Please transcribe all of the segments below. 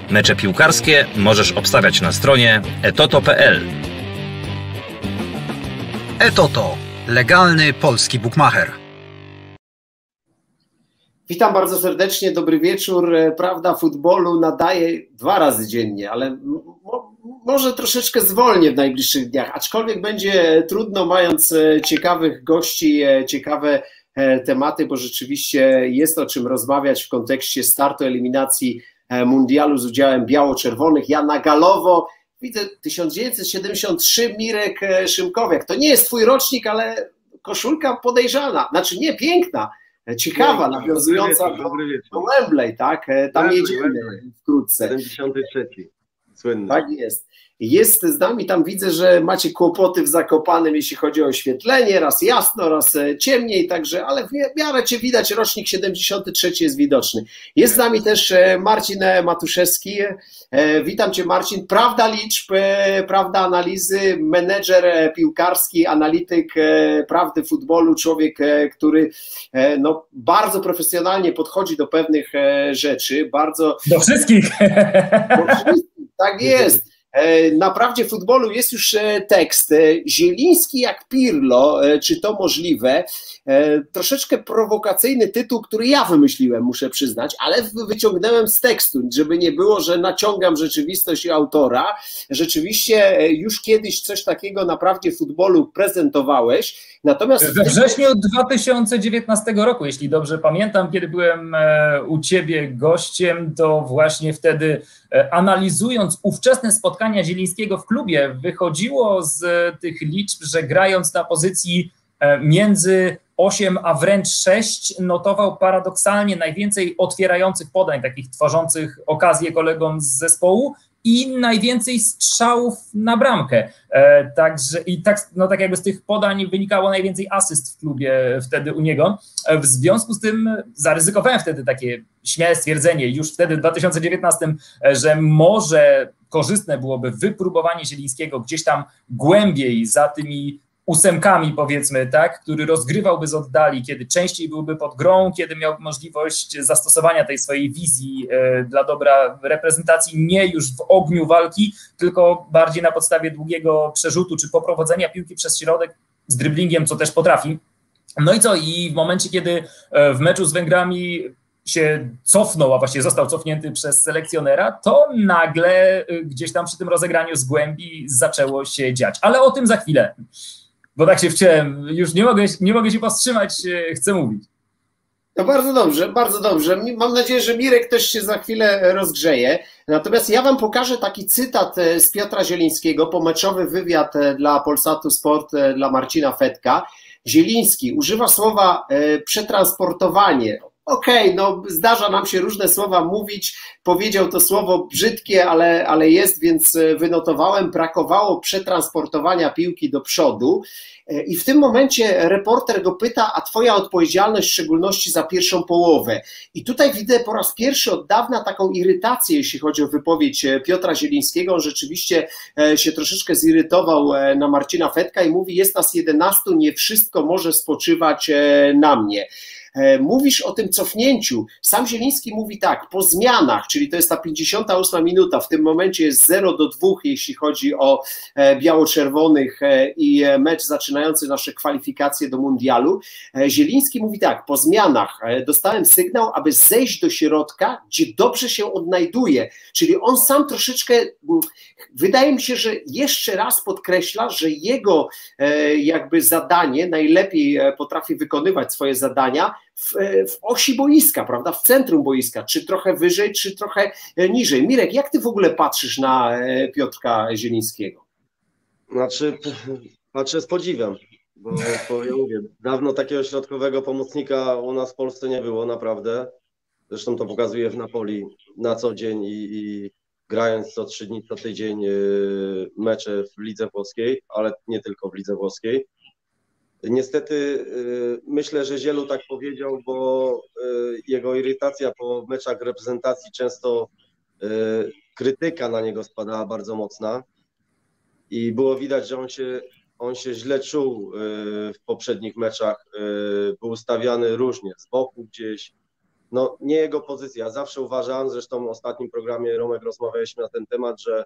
Mecze piłkarskie możesz obstawiać na stronie etoto.pl. Etoto. Legalny polski bukmacher. Witam bardzo serdecznie, dobry wieczór. Prawda futbolu nadaje 2 razy dziennie, ale może troszeczkę zwolnię w najbliższych dniach, aczkolwiek będzie trudno, mając ciekawych gości, ciekawe tematy, bo rzeczywiście jest o czym rozmawiać w kontekście startu eliminacji mundialu z udziałem biało-czerwonych. Ja na galowo widzę 1973, Mirek Szymkowiak. To nie jest twój rocznik, ale koszulka podejrzana, znaczy nie, piękna, ciekawa, nawiązująca do Wembley, tak? Tam jedziemy wkrótce. 73. Słynny. Tak jest. Jest z nami, tam widzę, że macie kłopoty w Zakopanem, jeśli chodzi o oświetlenie, raz jasno, raz ciemniej, także, ale w miarę cię widać, rocznik 73 jest widoczny. Jest z nami też Marcin Matuszewski. Witam cię, Marcin. Prawda liczb, prawda analizy, menedżer piłkarski, analityk prawdy futbolu, człowiek, który no, bardzo profesjonalnie podchodzi do pewnych rzeczy, bardzo... Do wszystkich! Tak jest. Na Prawdzie Futbolu jest już tekst. Zieliński jak Pirlo, czy to możliwe? Troszeczkę prowokacyjny tytuł, który ja wymyśliłem, muszę przyznać, ale wyciągnąłem z tekstu, żeby nie było, że naciągam rzeczywistość autora. Rzeczywiście już kiedyś coś takiego na Prawdzie Futbolu prezentowałeś. Natomiast we wrześniu 2019 roku, jeśli dobrze pamiętam, kiedy byłem u ciebie gościem, to właśnie wtedy analizując ówczesne spotkania Zielińskiego w klubie, wychodziło z tych liczb, że grając na pozycji między 8 a wręcz 6 notował paradoksalnie najwięcej otwierających podań, takich tworzących okazję kolegom z zespołu i najwięcej strzałów na bramkę. Także i tak, no tak jakby z tych podań wynikało najwięcej asyst w klubie wtedy u niego. W związku z tym zaryzykowałem wtedy takie śmiałe stwierdzenie, już wtedy w 2019, że może korzystne byłoby wypróbowanie Zielińskiego gdzieś tam głębiej za tymi 8, powiedzmy, tak, który rozgrywałby z oddali, kiedy częściej byłby pod grą, kiedy miał możliwość zastosowania tej swojej wizji dla dobra reprezentacji, nie już w ogniu walki, tylko bardziej na podstawie długiego przerzutu czy poprowadzenia piłki przez środek z dryblingiem, co też potrafi. No i co? I w momencie, kiedy w meczu z Węgrami się cofnął, a właściwie został cofnięty przez selekcjonera, to nagle gdzieś tam przy tym rozegraniu z głębi zaczęło się dziać. Ale o tym za chwilę. Bo tak się wciąłem, już nie mogę się powstrzymać, chcę mówić. No bardzo dobrze, bardzo dobrze. Mam nadzieję, że Mirek też się za chwilę rozgrzeje. Natomiast ja wam pokażę taki cytat z Piotra Zielińskiego, pomeczowy wywiad dla Polsatu Sport, dla Marcina Fetka. Zieliński używa słowa przetransportowanie. Okej, no zdarza nam się różne słowa mówić, powiedział to słowo brzydkie, ale jest, więc wynotowałem, brakowało przetransportowania piłki do przodu i w tym momencie reporter go pyta, a twoja odpowiedzialność w szczególności za pierwszą połowę. I tutaj widzę po raz pierwszy od dawna taką irytację, jeśli chodzi o wypowiedź Piotra Zielińskiego. On rzeczywiście się troszeczkę zirytował na Marcina Fetka i mówi, jest nas 11, nie wszystko może spoczywać na mnie. Mówisz o tym cofnięciu. Sam Zieliński mówi tak, po zmianach, czyli to jest ta 58 minuta, w tym momencie jest 0-2, jeśli chodzi o biało-czerwonych i mecz zaczynający nasze kwalifikacje do mundialu. Zieliński mówi tak, po zmianach dostałem sygnał, aby zejść do środka, gdzie dobrze się odnajduje, czyli on sam troszeczkę, wydaje mi się, że jeszcze raz podkreśla, że jego jakby zadanie, najlepiej potrafi wykonywać swoje zadania w osi boiska, prawda, w centrum boiska, czy trochę wyżej, czy trochę niżej. Mirek, jak ty w ogóle patrzysz na Piotrka Zielińskiego? Znaczy, patrzę z podziwem, bo ja mówię, dawno takiego środkowego pomocnika u nas w Polsce nie było, naprawdę. Zresztą to pokazuje w Napoli na co dzień i grając co 3 dni, co tydzień mecze w lidze włoskiej, ale nie tylko w lidze włoskiej. Niestety myślę, że Zielu tak powiedział, bo jego irytacja po meczach reprezentacji często krytyka na niego spadała bardzo mocna i było widać, że on się źle czuł w poprzednich meczach, był ustawiany różnie, z boku gdzieś, no nie jego pozycja. Ja zawsze uważam, zresztą w ostatnim programie Romek rozmawialiśmy na ten temat, że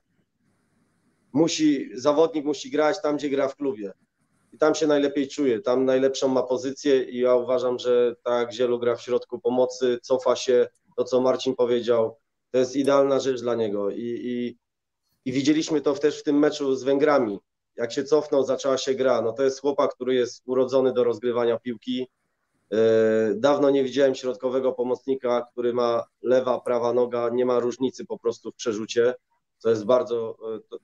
zawodnik musi grać tam, gdzie gra w klubie. I tam się najlepiej czuje, tam najlepszą ma pozycję i ja uważam, że tak jak Zielu gra w środku pomocy, cofa się, to co Marcin powiedział, to jest idealna rzecz dla niego i widzieliśmy to też w tym meczu z Węgrami. Jak się cofnął, zaczęła się gra. No to jest chłopak, który jest urodzony do rozgrywania piłki. Dawno nie widziałem środkowego pomocnika, który ma lewa, prawa noga, nie ma różnicy po prostu w przerzucie, co jest bardzo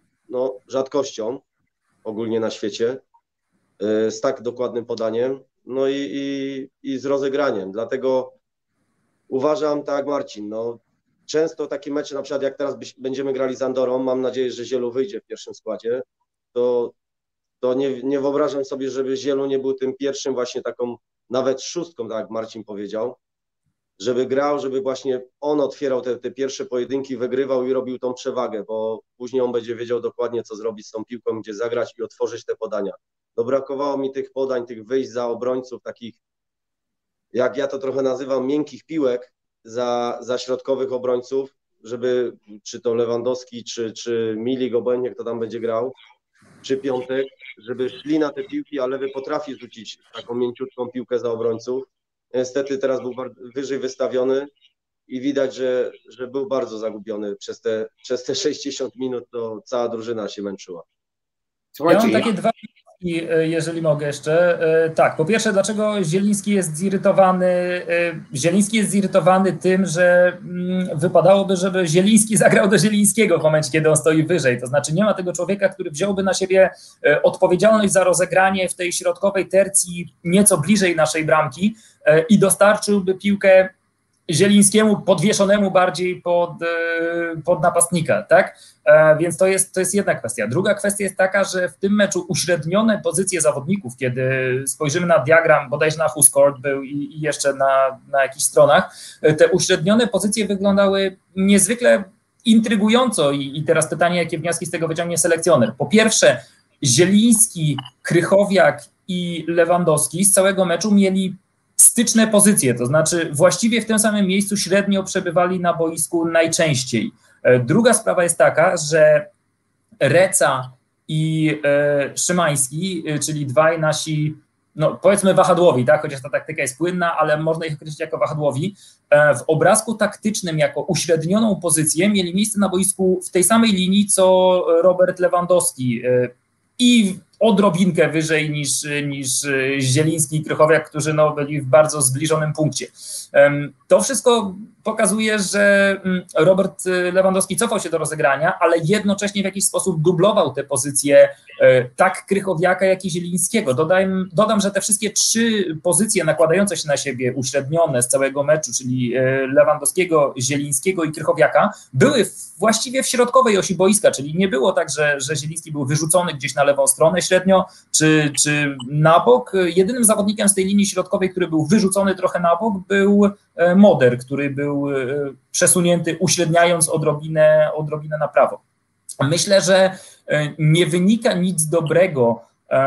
rzadkością ogólnie na świecie, z tak dokładnym podaniem, no i z rozegraniem. Dlatego uważam, tak jak Marcin, no często takie mecze, na przykład jak teraz będziemy grali z Andorą, mam nadzieję, że Zielu wyjdzie w pierwszym składzie, to nie wyobrażam sobie, żeby Zielu nie był tym pierwszym właśnie taką nawet szóstką, tak jak Marcin powiedział, żeby grał, żeby właśnie on otwierał te pierwsze pojedynki, wygrywał i robił tą przewagę, bo później on będzie wiedział dokładnie, co zrobić z tą piłką, gdzie zagrać i otworzyć te podania. No brakowało mi tych podań, tych wyjść za obrońców, takich, jak ja to trochę nazywam, miękkich piłek za środkowych obrońców, żeby czy to Lewandowski, czy Milik, obojętnie kto tam będzie grał, czy Piątek, żeby szli na te piłki, a lewy potrafi rzucić taką mięciutką piłkę za obrońców. Niestety teraz był wyżej wystawiony i widać, że był bardzo zagubiony przez te 60 minut, to cała drużyna się męczyła. Ja mam takie dwa wnioski, jeżeli mogę jeszcze. Tak, po pierwsze, dlaczego Zieliński jest zirytowany? Zieliński jest zirytowany tym, że wypadałoby, żeby Zieliński zagrał do Zielińskiego w momencie, kiedy on stoi wyżej. To znaczy nie ma tego człowieka, który wziąłby na siebie odpowiedzialność za rozegranie w tej środkowej tercji nieco bliżej naszej bramki i dostarczyłby piłkę Zielińskiemu podwieszonemu bardziej pod napastnika, tak? Więc to jest jedna kwestia. Druga kwestia jest taka, że w tym meczu uśrednione pozycje zawodników, kiedy spojrzymy na diagram, bodajże na WhoScored był i jeszcze na jakichś stronach, te uśrednione pozycje wyglądały niezwykle intrygująco i teraz pytanie, jakie wnioski z tego wyciągnie selekcjoner. Po pierwsze, Zieliński, Krychowiak i Lewandowski z całego meczu mieli styczne pozycje, to znaczy właściwie w tym samym miejscu średnio przebywali na boisku najczęściej. Druga sprawa jest taka, że Reca i Szymański, czyli dwaj nasi, no powiedzmy wahadłowi, tak? Chociaż ta taktyka jest płynna, ale można ich określić jako wahadłowi, w obrazku taktycznym jako uśrednioną pozycję mieli miejsce na boisku w tej samej linii, co Robert Lewandowski i odrobinkę wyżej niż Zieliński i Krychowiak, którzy byli w bardzo zbliżonym punkcie. To wszystko pokazuje, że Robert Lewandowski cofał się do rozegrania, ale jednocześnie w jakiś sposób dublował te pozycje tak Krychowiaka, jak i Zielińskiego. Dodam, że te wszystkie trzy pozycje nakładające się na siebie, uśrednione z całego meczu, czyli Lewandowskiego, Zielińskiego i Krychowiaka, były właściwie w środkowej osi boiska, czyli nie było tak, że Zieliński był wyrzucony gdzieś na lewą stronę średnio, czy na bok. Jedynym zawodnikiem z tej linii środkowej, który był wyrzucony trochę na bok, był Moder, który był przesunięty, uśredniając odrobinę na prawo. Myślę, że nie wynika nic dobrego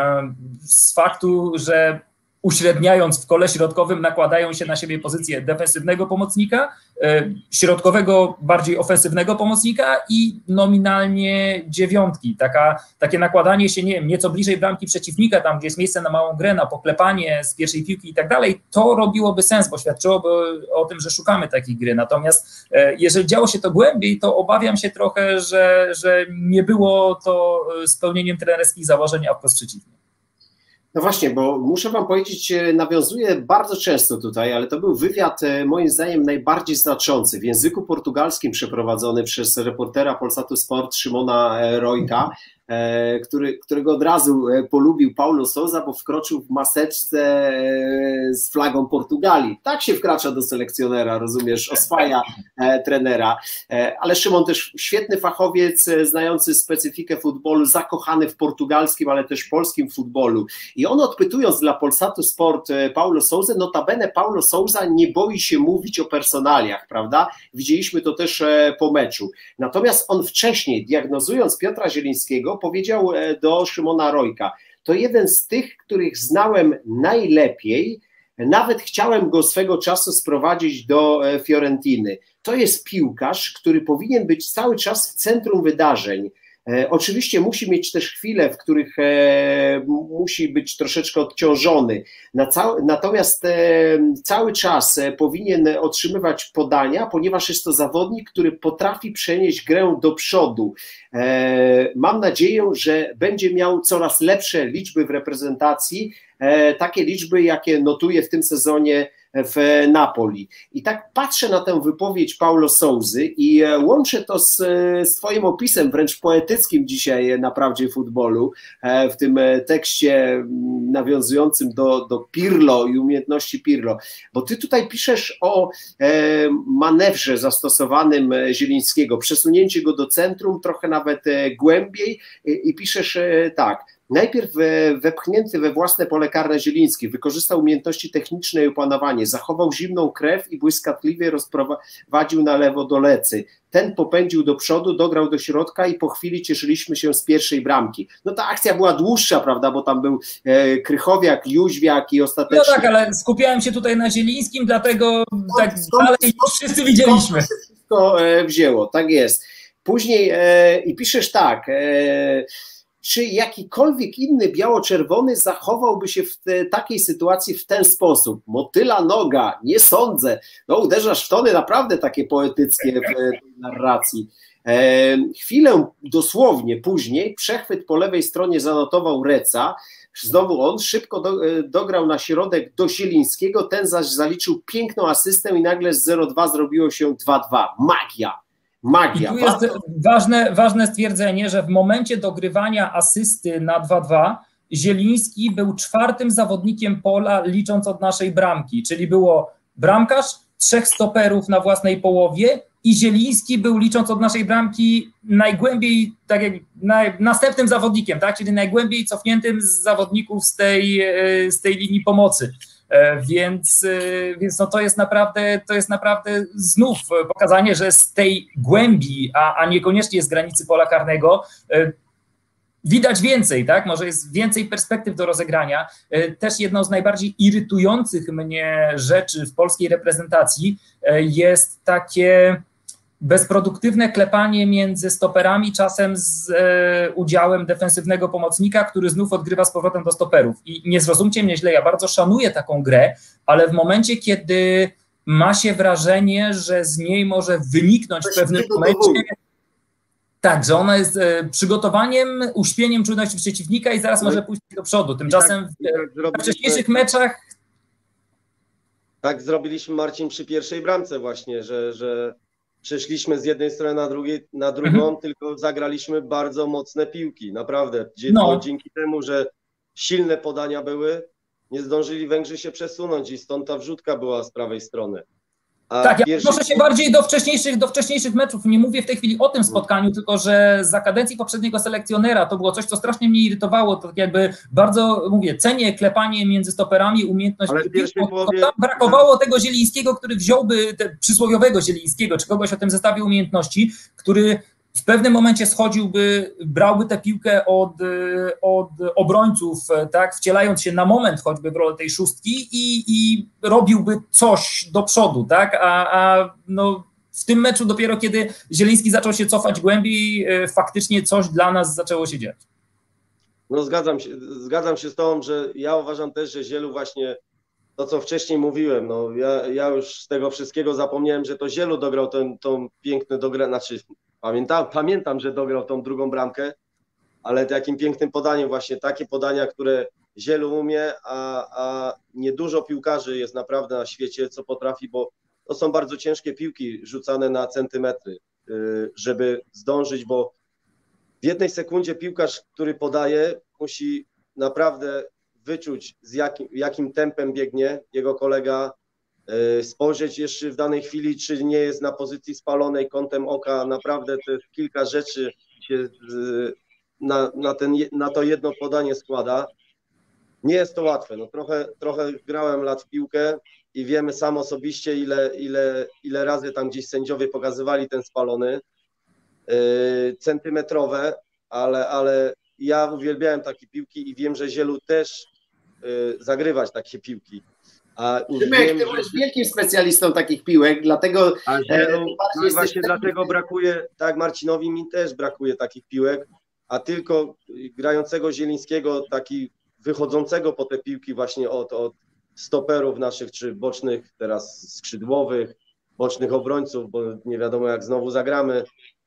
z faktu, że uśredniając w kole środkowym nakładają się na siebie pozycję defensywnego pomocnika, środkowego, bardziej ofensywnego pomocnika i nominalnie dziewiątki. Takie nakładanie się, nie wiem, nieco bliżej bramki przeciwnika, tam gdzie jest miejsce na małą grę, na poklepanie z pierwszej piłki i tak dalej, to robiło sens, bo świadczyłoby o tym, że szukamy takiej gry. Natomiast jeżeli działo się to głębiej, to obawiam się trochę, że nie było to spełnieniem trenerskich założeń, a wprost przeciwnie. No właśnie, bo muszę wam powiedzieć, nawiązuję bardzo często tutaj, ale to był wywiad moim zdaniem najbardziej znaczący w języku portugalskim przeprowadzony przez reportera Polsatu Sport Szymona Rojka, którego od razu polubił Paulo Sousa, bo wkroczył w maseczce z flagą Portugalii. Tak się wkracza do selekcjonera, rozumiesz, oswaja trenera. Ale Szymon też świetny fachowiec, znający specyfikę futbolu, zakochany w portugalskim, ale też polskim futbolu. I on odpytując dla Polsatu Sport Paulo Sousę, notabene Paulo Sousa nie boi się mówić o personaliach, prawda? Widzieliśmy to też po meczu. Natomiast on wcześniej, diagnozując Piotra Zielińskiego, powiedział do Szymona Rojka: to jeden z tych, których znałem najlepiej, Nawet chciałem go swego czasu sprowadzić do Fiorentiny. To jest piłkarz, który powinien być cały czas w centrum wydarzeń. Oczywiście musi mieć też chwile, w których musi być troszeczkę odciążony, natomiast cały czas powinien otrzymywać podania, ponieważ jest to zawodnik, który potrafi przenieść grę do przodu. Mam nadzieję, że będzie miał coraz lepsze liczby w reprezentacji, takie liczby, jakie notuje w tym sezonie w Napoli. I tak patrzę na tę wypowiedź Paulo Sousy i łączę to z twoim opisem wręcz poetyckim dzisiaj na Prawdzie Futbolu, w tym tekście nawiązującym do Pirlo i umiejętności Pirlo, bo ty tutaj piszesz o manewrze zastosowanym Zielińskiego, przesunięcie go do centrum, trochę nawet głębiej i piszesz tak: najpierw wepchnięty we własne pole karne Zieliński wykorzystał umiejętności techniczne i opanowanie, zachował zimną krew i błyskotliwie rozprowadził na lewo do Lecy. Ten popędził do przodu, dograł do środka i po chwili cieszyliśmy się z pierwszej bramki. No ta akcja była dłuższa, prawda, bo tam był Krychowiak, Jóźwiak i ostatecznie... No tak, ale skupiałem się tutaj na Zielińskim, dlatego tak dalej wszyscy widzieliśmy. Się wszystko wzięło, tak jest. Później i piszesz tak... czy jakikolwiek inny biało-czerwony zachowałby się w takiej sytuacji w ten sposób? Motyla noga, nie sądzę. No uderzasz w tony naprawdę takie poetyckie w tej narracji. Chwilę dosłownie później przechwyt po lewej stronie zanotował Reca. Znowu on szybko dograł na środek do Zielińskiego, ten zaś zaliczył piękną asystę i nagle z 0-2 zrobiło się 2-2. Magia. I tu jest ważne stwierdzenie, że w momencie dogrywania asysty na 2-2 Zieliński był czwartym zawodnikiem pola, licząc od naszej bramki, czyli było bramkarz, 3 stoperów na własnej połowie i Zieliński był, licząc od naszej bramki, najgłębiej, tak jak następnym zawodnikiem, tak, czyli najgłębiej cofniętym z zawodników z tej linii pomocy. Więc no to jest naprawdę znów pokazanie, że z tej głębi, a niekoniecznie z granicy pola karnego, widać więcej, tak? Może jest więcej perspektyw do rozegrania. Też jedną z najbardziej irytujących mnie rzeczy w polskiej reprezentacji jest takie bezproduktywne klepanie między stoperami, czasem z udziałem defensywnego pomocnika, który znów odgrywa z powrotem do stoperów. I nie zrozumcie mnie źle, ja bardzo szanuję taką grę, ale w momencie, kiedy ma się wrażenie, że z niej może wyniknąć w pewnym momencie, tak, że ona jest przygotowaniem, uśpieniem czujności przeciwnika i zaraz może pójść do przodu. Tymczasem w wcześniejszych meczach... Tak zrobiliśmy, Marcin, przy pierwszej bramce właśnie, że przeszliśmy z jednej strony na drugą, tylko zagraliśmy bardzo mocne piłki, naprawdę. Dzięki temu, że silne podania były, nie zdążyli Węgrzy się przesunąć i stąd ta wrzutka była z prawej strony. Tak, ja odnoszę się bardziej do wcześniejszych meczów. Nie mówię w tej chwili o tym spotkaniu, tylko że za kadencji poprzedniego selekcjonera to było coś, co strasznie mnie irytowało. To tak jakby bardzo, cenię klepanie między stoperami, umiejętność. Tam brakowało tego Zielińskiego, który wziąłby przysłowiowego Zielińskiego, czy kogoś o tym zestawie umiejętności, który w pewnym momencie schodziłby, brałby tę piłkę od obrońców, tak, wcielając się na moment choćby w rolę tej szóstki i robiłby coś do przodu, tak, a w tym meczu dopiero kiedy Zieliński zaczął się cofać głębiej, faktycznie coś dla nas zaczęło się dziać. No zgadzam się z tobą, że ja uważam też, że Zielu właśnie to, co wcześniej mówiłem, no ja już z tego wszystkiego zapomniałem, że to Zielu dograł tą piękne Pamiętam, że dograł tą drugą bramkę, ale takim pięknym podaniem właśnie, takie podania, które Zielu umie, a niedużo piłkarzy jest naprawdę na świecie, co potrafi, bo to są bardzo ciężkie piłki rzucane na centymetry, żeby zdążyć, bo w jednej sekundzie piłkarz, który podaje, musi naprawdę wyczuć, jakim tempem biegnie jego kolega, spojrzeć jeszcze w danej chwili, czy nie jest na pozycji spalonej kątem oka. Naprawdę to jest kilka rzeczy się na to jedno podanie składa. Nie jest to łatwe. No trochę grałem lat w piłkę i wiemy sam osobiście, ile razy tam gdzieś sędziowie pokazywali ten spalony, centymetrowe, ale ja uwielbiałem takie piłki i wiem, że Zielu też zagrywać takie piłki. Szymek, ty byłeś wielkim specjalistą takich piłek, dlatego właśnie dlatego brakuje, tak Marcinowi mi też brakuje takich piłek, a tylko grającego Zielińskiego, taki wychodzącego po te piłki właśnie od stoperów naszych, czy bocznych teraz skrzydłowych, bocznych obrońców, bo nie wiadomo jak znowu zagramy.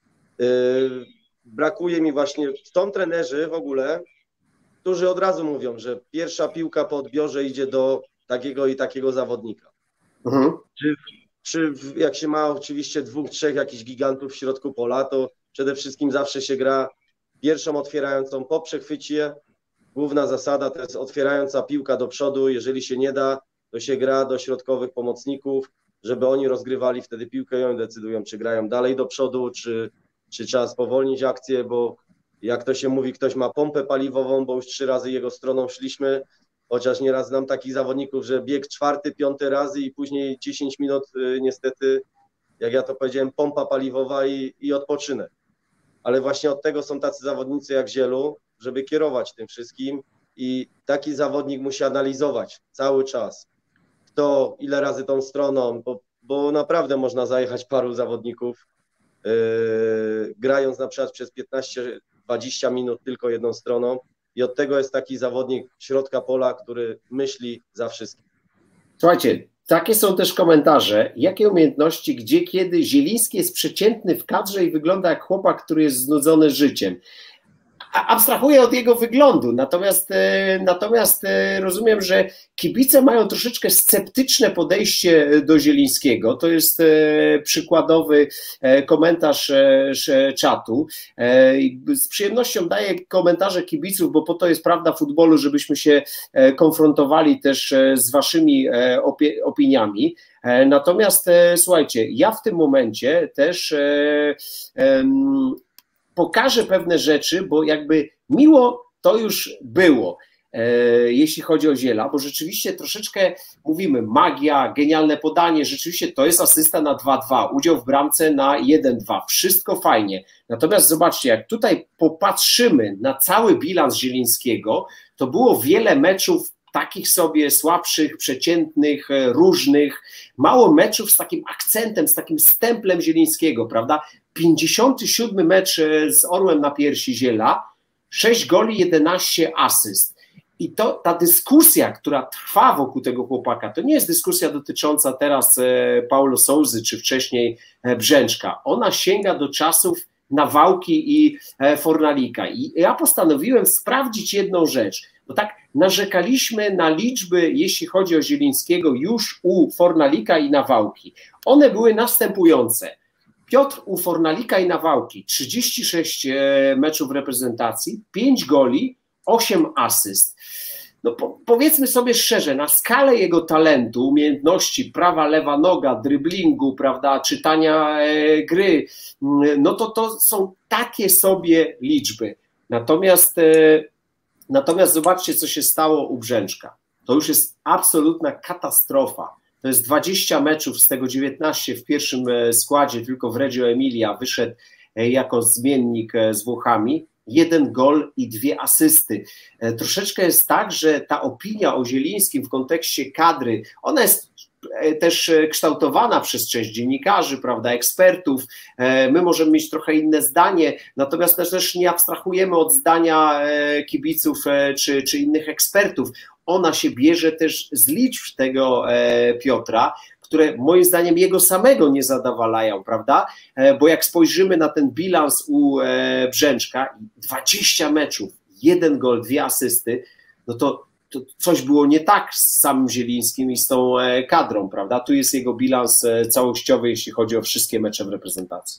Brakuje mi właśnie, są trenerzy w ogóle, którzy od razu mówią, że pierwsza piłka po odbiorze idzie do takiego i takiego zawodnika. Czy jak się ma oczywiście 2, 3 jakichś gigantów w środku pola, to przede wszystkim zawsze się gra pierwszą otwierającą po przechwycie. Główna zasada to jest otwierająca piłka do przodu. Jeżeli się nie da, to się gra do środkowych pomocników, żeby oni rozgrywali wtedy piłkę i oni decydują, czy grają dalej do przodu, czy trzeba spowolnić akcję, bo jak to się mówi, ktoś ma pompę paliwową, bo już 3 razy jego stroną szliśmy, chociaż nieraz znam takich zawodników, że bieg 4., 5. razy i później 10 minut niestety, jak ja to powiedziałem, pompa paliwowa i odpoczynek. Ale właśnie od tego są tacy zawodnicy jak Zielu, żeby kierować tym wszystkim i taki zawodnik musi analizować cały czas, kto ile razy tą stroną, bo naprawdę można zajechać paru zawodników, grając na przykład przez 15-20 minut tylko jedną stroną i od tego jest taki zawodnik środka pola, który myśli za wszystkim. Słuchajcie, takie są też komentarze. Jakie umiejętności, gdzie, kiedy? Zieliński jest przeciętny w kadrze i wygląda jak chłopak, który jest znudzony życiem. Abstrahuję od jego wyglądu, natomiast rozumiem, że kibice mają troszeczkę sceptyczne podejście do Zielińskiego. To jest przykładowy komentarz czatu. Z przyjemnością daję komentarze kibiców, bo po to jest prawda futbolu, żebyśmy się konfrontowali też z waszymi opiniami. Natomiast słuchajcie, ja w tym momencie też pokażę pewne rzeczy, bo jakby miło to już było, jeśli chodzi o Ziela, bo rzeczywiście troszeczkę mówimy magia, genialne podanie, rzeczywiście to jest asysta na 2-2, udział w bramce na 1-2, wszystko fajnie. Natomiast zobaczcie, jak tutaj popatrzymy na cały bilans Zielińskiego, to było wiele meczów takich sobie słabszych, przeciętnych, różnych, mało meczów z takim akcentem, z takim stemplem Zielińskiego, prawda? 57 mecz z Orłem na piersi Ziela, 6 goli, 11 asyst. I ta dyskusja, która trwa wokół tego chłopaka, to nie jest dyskusja dotycząca teraz Paulo Souzy czy wcześniej Brzęczka. Ona sięga do czasów Nawałki i Fornalika. I ja postanowiłem sprawdzić jedną rzecz, bo tak narzekaliśmy na liczby, jeśli chodzi o Zielińskiego, już u Fornalika i Nawałki. One były następujące. Piotr u Fornalika i Nawałki 36 meczów reprezentacji, 5 goli, 8 asyst. No powiedzmy sobie szczerze, na skalę jego talentu, umiejętności, prawa, lewa noga, dryblingu, prawda, czytania gry, no to są takie sobie liczby. Natomiast zobaczcie, co się stało u Brzęczka. To już jest absolutna katastrofa. To jest 20 meczów, z tego 19 w pierwszym składzie, tylko w Reggio Emilia wyszedł jako zmiennik z Włochami. 1 gol i 2 asysty. Troszeczkę jest tak, że ta opinia o Zielińskim w kontekście kadry, ona jest też kształtowana przez część dziennikarzy, prawda, ekspertów. My możemy mieć trochę inne zdanie, natomiast też nie abstrahujemy od zdania kibiców czy innych ekspertów. Ona się bierze też z liczb tego Piotra, które moim zdaniem jego samego nie zadowalają, prawda? Bo jak spojrzymy na ten bilans u Brzęczka, 20 meczów, 1 gol, 2 asysty, no to coś było nie tak z samym Zielińskim i z tą kadrą, prawda? Tu jest jego bilans całościowy, jeśli chodzi o wszystkie mecze w reprezentacji.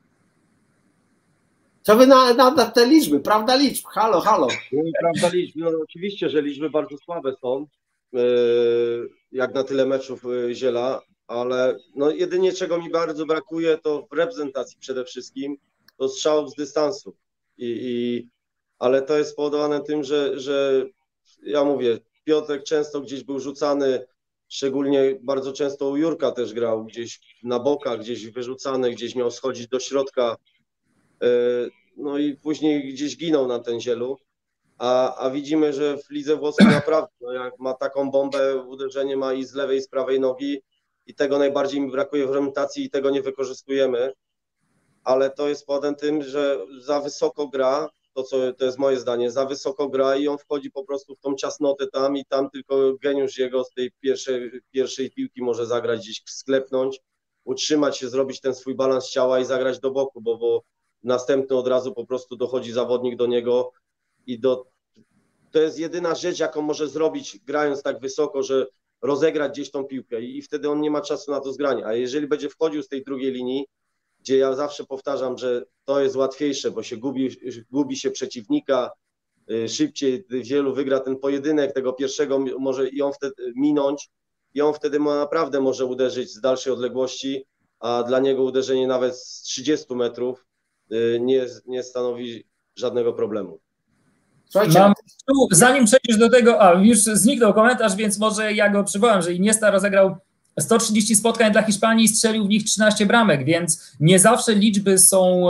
Co wy na te liczby? Prawda liczb? Halo. Prawda liczb. No, oczywiście, że liczby bardzo słabe są, jak na tyle meczów Ziela, ale no jedynie czego mi bardzo brakuje, to w reprezentacji przede wszystkim, to strzałów z dystansu. Ale to jest spowodowane tym, że ja mówię, Piotrek często gdzieś był rzucany, szczególnie bardzo często u Jurka też grał, gdzieś na bokach, gdzieś wyrzucany, gdzieś miał schodzić do środka, no i później gdzieś ginął na ten Zielu, a widzimy, że w lidze włoskiej naprawdę, no jak ma taką bombę, uderzenie ma i z lewej, i z prawej nogi i tego najbardziej mi brakuje w reprezentacji i tego nie wykorzystujemy, ale to jest powodem tym, że za wysoko gra, to jest moje zdanie, za wysoko gra i on wchodzi po prostu w tą ciasnotę tam i tam tylko geniusz jego z tej pierwszej piłki może zagrać, gdzieś sklepnąć, utrzymać się, zrobić ten swój balans ciała i zagrać do boku, bo następny od razu po prostu dochodzi zawodnik do niego i to jest jedyna rzecz, jaką może zrobić grając tak wysoko, że rozegrać gdzieś tą piłkę i wtedy on nie ma czasu na to zgranie, a jeżeli będzie wchodził z tej drugiej linii, gdzie ja zawsze powtarzam, że to jest łatwiejsze, bo się gubi się przeciwnika, szybciej wielu wygra ten pojedynek, tego pierwszego może i on wtedy minąć i on wtedy naprawdę może uderzyć z dalszej odległości, a dla niego uderzenie nawet z 30 metrów nie stanowi żadnego problemu. Mam tu, zanim przejdziesz do tego, już zniknął komentarz, więc może ja go przywołam, że Iniesta rozegrał 130 spotkań dla Hiszpanii i strzelił w nich 13 bramek, więc nie zawsze liczby są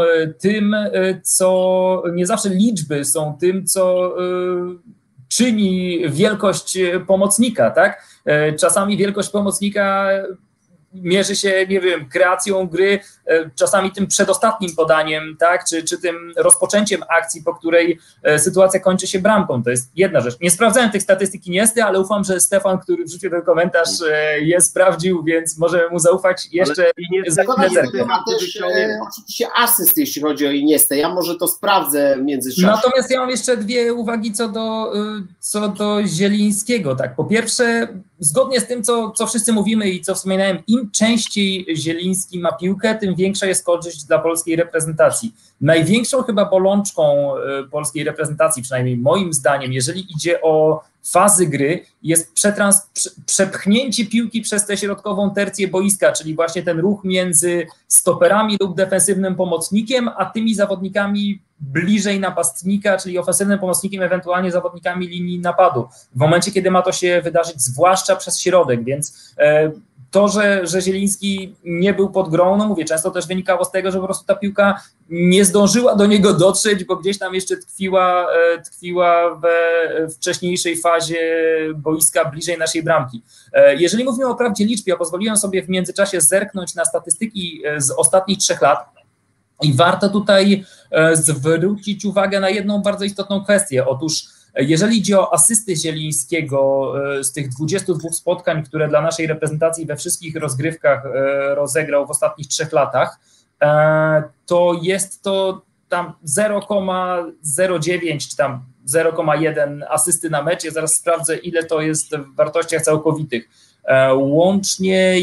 tym, co czyni wielkość pomocnika, tak? Czasami wielkość pomocnika mierzy się, nie wiem, kreacją gry, czasami tym przedostatnim podaniem, tak, czy tym rozpoczęciem akcji, po której sytuacja kończy się bramką. To jest jedna rzecz. Nie sprawdzałem tych statystyk Iniesty, ale ufam, że Stefan, który wrzucił ten komentarz, je sprawdził, więc możemy mu zaufać jeszcze za chwilę zerknę. Ma też oczywiście asyst, jeśli chodzi o Iniestę. Ja może to sprawdzę w międzyczasie. Natomiast ja mam jeszcze dwie uwagi co do Zielińskiego. Tak, po pierwsze, zgodnie z tym, co wszyscy mówimy i co wspominałem, im częściej Zieliński ma piłkę, tym większa jest korzyść dla polskiej reprezentacji. Największą chyba bolączką polskiej reprezentacji, przynajmniej moim zdaniem, jeżeli idzie o fazy gry, jest przepchnięcie piłki przez tę środkową tercję boiska, czyli właśnie ten ruch między stoperami lub defensywnym pomocnikiem, a tymi zawodnikami bliżej napastnika, czyli ofensywnym pomocnikiem, ewentualnie zawodnikami linii napadu. W momencie, kiedy ma to się wydarzyć, zwłaszcza przez środek, więc to, że Zieliński nie był pod grą, no mówię, często też wynikało z tego, że po prostu ta piłka nie zdążyła do niego dotrzeć, bo gdzieś tam jeszcze tkwiła we wcześniejszej fazie boiska bliżej naszej bramki. Jeżeli mówimy o prawdzie liczb, ja pozwoliłem sobie w międzyczasie zerknąć na statystyki z ostatnich 3 lat i warto tutaj zwrócić uwagę na jedną bardzo istotną kwestię. Otóż jeżeli idzie o asysty Zielińskiego z tych 22 spotkań, które dla naszej reprezentacji we wszystkich rozgrywkach rozegrał w ostatnich 3 latach, to jest to tam 0,09 czy tam 0,1 asysty na mecz. Ja zaraz sprawdzę, ile to jest w wartościach całkowitych. Łącznie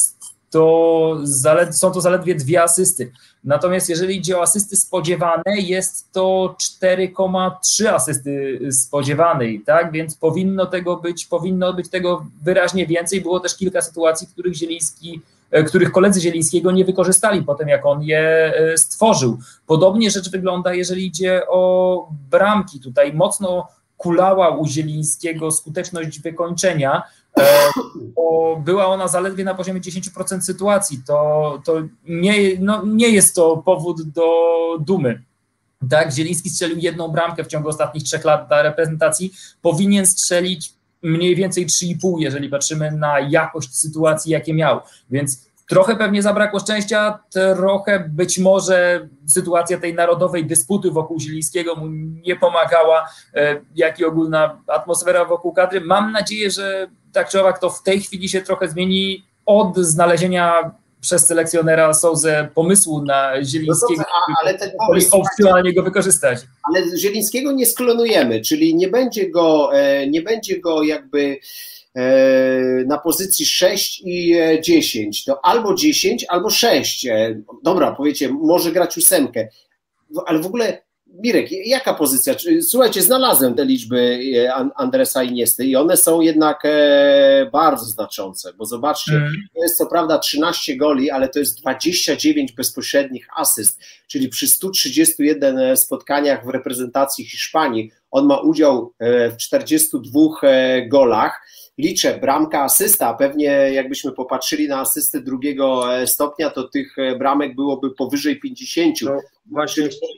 są to zaledwie 2 asysty. Natomiast jeżeli idzie o asysty spodziewane, jest to 4,3 asysty spodziewanej, tak? Więc powinno być tego wyraźnie więcej. Było też kilka sytuacji, których koledzy Zielińskiego nie wykorzystali po tym, jak on je stworzył. Podobnie rzecz wygląda, jeżeli idzie o bramki. Tutaj mocno kulała u Zielińskiego skuteczność wykończenia, bo była ona zaledwie na poziomie 10% sytuacji. To nie jest to powód do dumy. Tak, Zieliński strzelił 1 bramkę w ciągu ostatnich 3 lat dla reprezentacji. Powinien strzelić mniej więcej 3,5, jeżeli patrzymy na jakość sytuacji, jakie miał. Więc trochę pewnie zabrakło szczęścia, trochę być może sytuacja tej narodowej dysputy wokół Zielińskiego mu nie pomagała, jak i ogólna atmosfera wokół kadry. Mam nadzieję, że tak czy owak to w tej chwili się trochę zmieni od znalezienia przez selekcjonera Sousę pomysłu na Zielińskiego, ale ten pomysł, opcjonalnie go wykorzystać. Ale Zielińskiego nie sklonujemy, czyli nie będzie go jakby na pozycji 6 i 10, to albo 10, albo 6. Dobra, powiecie, może grać 8, ale w ogóle Mirek, jaka pozycja? Słuchajcie, znalazłem te liczby Andresa Iniesty i one są jednak bardzo znaczące, bo zobaczcie, to jest co prawda 13 goli, ale to jest 29 bezpośrednich asyst, czyli przy 131 spotkaniach w reprezentacji Hiszpanii on ma udział w 42 golach. Liczę, bramka, asysta, a pewnie jakbyśmy popatrzyli na asystę 2. stopnia, to tych bramek byłoby powyżej 50. No właśnie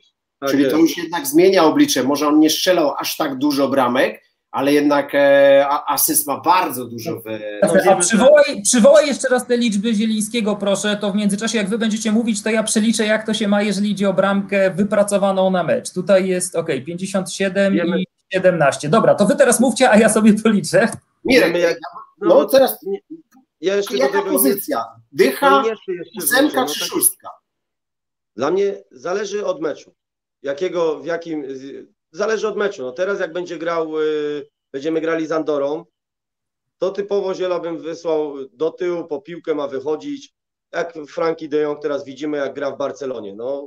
Czyli to już jednak zmienia oblicze. Może on nie strzelał aż tak dużo bramek, ale jednak asyst ma bardzo dużo. A przywołaj jeszcze raz te liczby Zielińskiego, proszę, to w międzyczasie jak wy będziecie mówić, to ja przeliczę, jak to się ma, jeżeli idzie o bramkę wypracowaną na mecz. Tutaj jest 57 i 17. Dobra, to wy teraz mówcie, a ja sobie to liczę. Mirek, no teraz jaka pozycja? Dycha, ósemka czy szóstka? Dla mnie zależy od meczu. Zależy od meczu. No teraz jak będziemy grali z Andorą, to typowo Ziela bym wysłał do tyłu, po piłkę ma wychodzić. Jak Frankie de Jong teraz widzimy, jak gra w Barcelonie. No,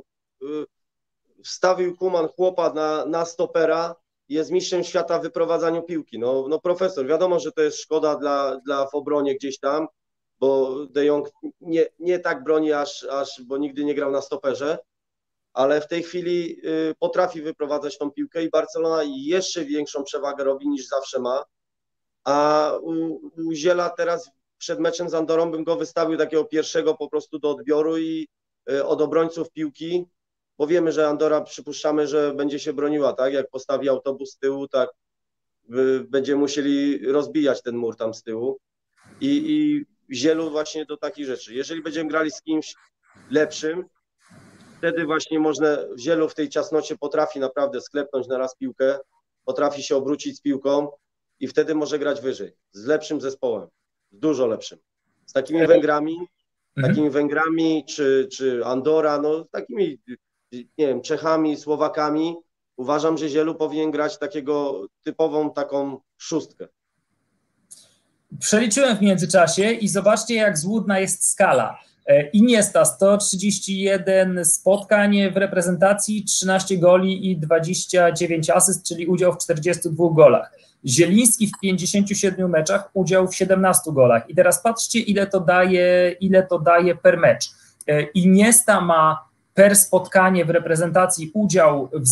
wstawił Koeman chłopa na stopera, jest mistrzem świata w wyprowadzaniu piłki. No profesor, wiadomo, że to jest szkoda w obronie gdzieś tam, bo de Jong nie tak broni bo nigdy nie grał na stoperze, ale w tej chwili potrafi wyprowadzać tą piłkę i Barcelona jeszcze większą przewagę robi niż zawsze ma, a u Ziela teraz przed meczem z Andorą bym go wystawił takiego pierwszego po prostu do odbioru i od obrońców piłki, bo wiemy, że Andora przypuszczamy, że będzie się broniła, tak, jak postawi autobus z tyłu, tak będziemy musieli rozbijać ten mur tam z tyłu i Zielu właśnie do takich rzeczy. Jeżeli będziemy grali z kimś lepszym, wtedy właśnie Zielu w tej ciasnocie potrafi naprawdę sklepnąć na raz piłkę, potrafi się obrócić z piłką i wtedy może grać wyżej, z lepszym zespołem, dużo lepszym. Z takimi Węgrami czy Andora, no takimi, nie wiem, Czechami, Słowakami, uważam, że Zielu powinien grać typową taką szóstkę. Przeliczyłem w międzyczasie i zobaczcie, jak złudna jest skala. Iniesta 131 spotkań w reprezentacji, 13 goli i 29 asyst, czyli udział w 42 golach. Zieliński w 57 meczach, udział w 17 golach. I teraz patrzcie, ile to daje per mecz. Iniesta ma per spotkanie w reprezentacji udział w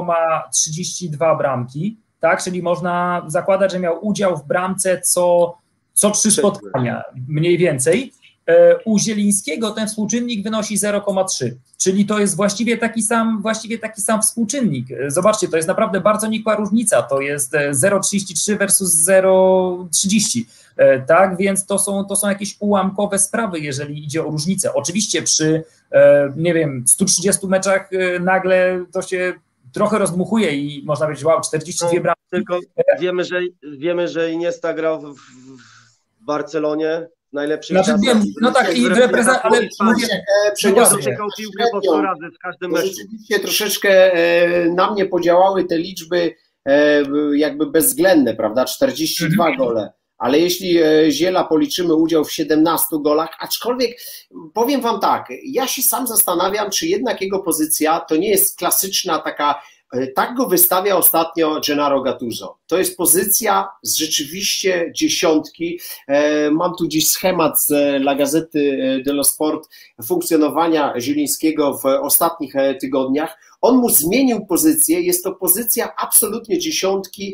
0,32 bramki, tak? Czyli można zakładać, że miał udział w bramce co 3 spotkania, mniej więcej. U Zielińskiego ten współczynnik wynosi 0,3, czyli to jest właściwie taki sam współczynnik. Zobaczcie, to jest naprawdę bardzo nikła różnica, to jest 0,33 versus 0,30, tak, więc to są jakieś ułamkowe sprawy, jeżeli idzie o różnicę. Oczywiście przy, nie wiem, 130 meczach nagle to się trochę rozdmuchuje i można powiedzieć, wow, 42 bramki. Tylko wiemy, że Iniesta grał w Barcelonie, najlepszych czasach. No tak, i ale przeniosłem piłkę po 100 razy w każdym meczu. Rzeczywiście troszeczkę na mnie podziałały te liczby jakby bezwzględne, prawda? 42 gole. Ale jeśli Ziela policzymy udział w 17 golach, aczkolwiek powiem wam tak, ja się sam zastanawiam, czy jednak jego pozycja to nie jest klasyczna taka. Tak go wystawia ostatnio Gennaro Gattuso. To jest pozycja z rzeczywiście dziesiątki. Mam tu gdzieś schemat z La Gazzety dello Sport funkcjonowania Zielińskiego w ostatnich tygodniach. On mu zmienił pozycję, jest to pozycja absolutnie dziesiątki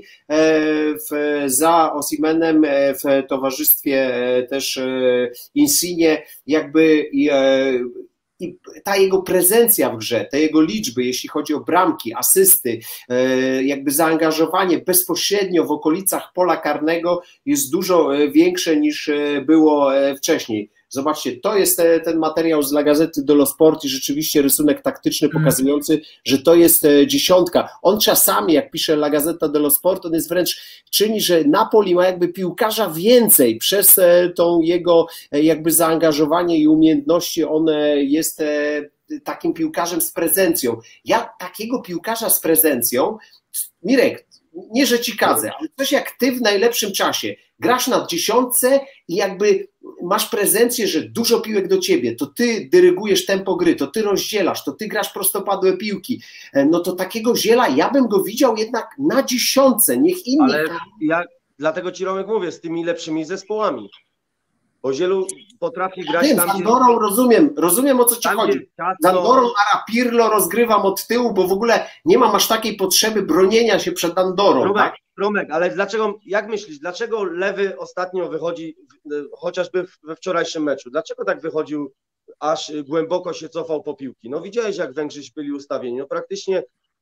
za Osimhenem w towarzystwie też Insigne, jakby i ta jego prezencja w grze, te jego liczby, jeśli chodzi o bramki, asysty, jakby zaangażowanie bezpośrednio w okolicach pola karnego jest dużo większe niż było wcześniej. Zobaczcie, to jest ten materiał z La Gazzety dello Sport i rzeczywiście rysunek taktyczny pokazujący, że to jest dziesiątka. On czasami, jak pisze La Gazzetta dello Sport, on jest wręcz czyni, że Napoli ma jakby piłkarza więcej przez tą jego jakby zaangażowanie i umiejętności. On jest takim piłkarzem z prezencją. Ja takiego piłkarza z prezencją, Mirek, nie, że ci kadzę, ale coś jak ty w najlepszym czasie. Grasz na dziesiątce i jakby masz prezencję, że dużo piłek do ciebie, to ty dyrygujesz tempo gry, to ty rozdzielasz, to ty grasz prostopadłe piłki. No to takiego Ziela, ja bym go widział jednak na dziesiątce, niech inni. Ale ja dlatego ci, Romek, mówię, z tymi lepszymi zespołami. Bo Zielu potrafi grać tam. Z Andorą rozumiem o co ci chodzi. Z Andorą Ara Pirlo rozgrywam od tyłu, bo w ogóle nie mam aż takiej potrzeby bronienia się przed Andorą. Romek, ale dlaczego, jak myślisz, dlaczego Lewy ostatnio wychodzi, chociażby we wczorajszym meczu, dlaczego tak wychodził aż głęboko się cofał po piłki. No widziałeś, jak Węgrzy byli ustawieni. No praktycznie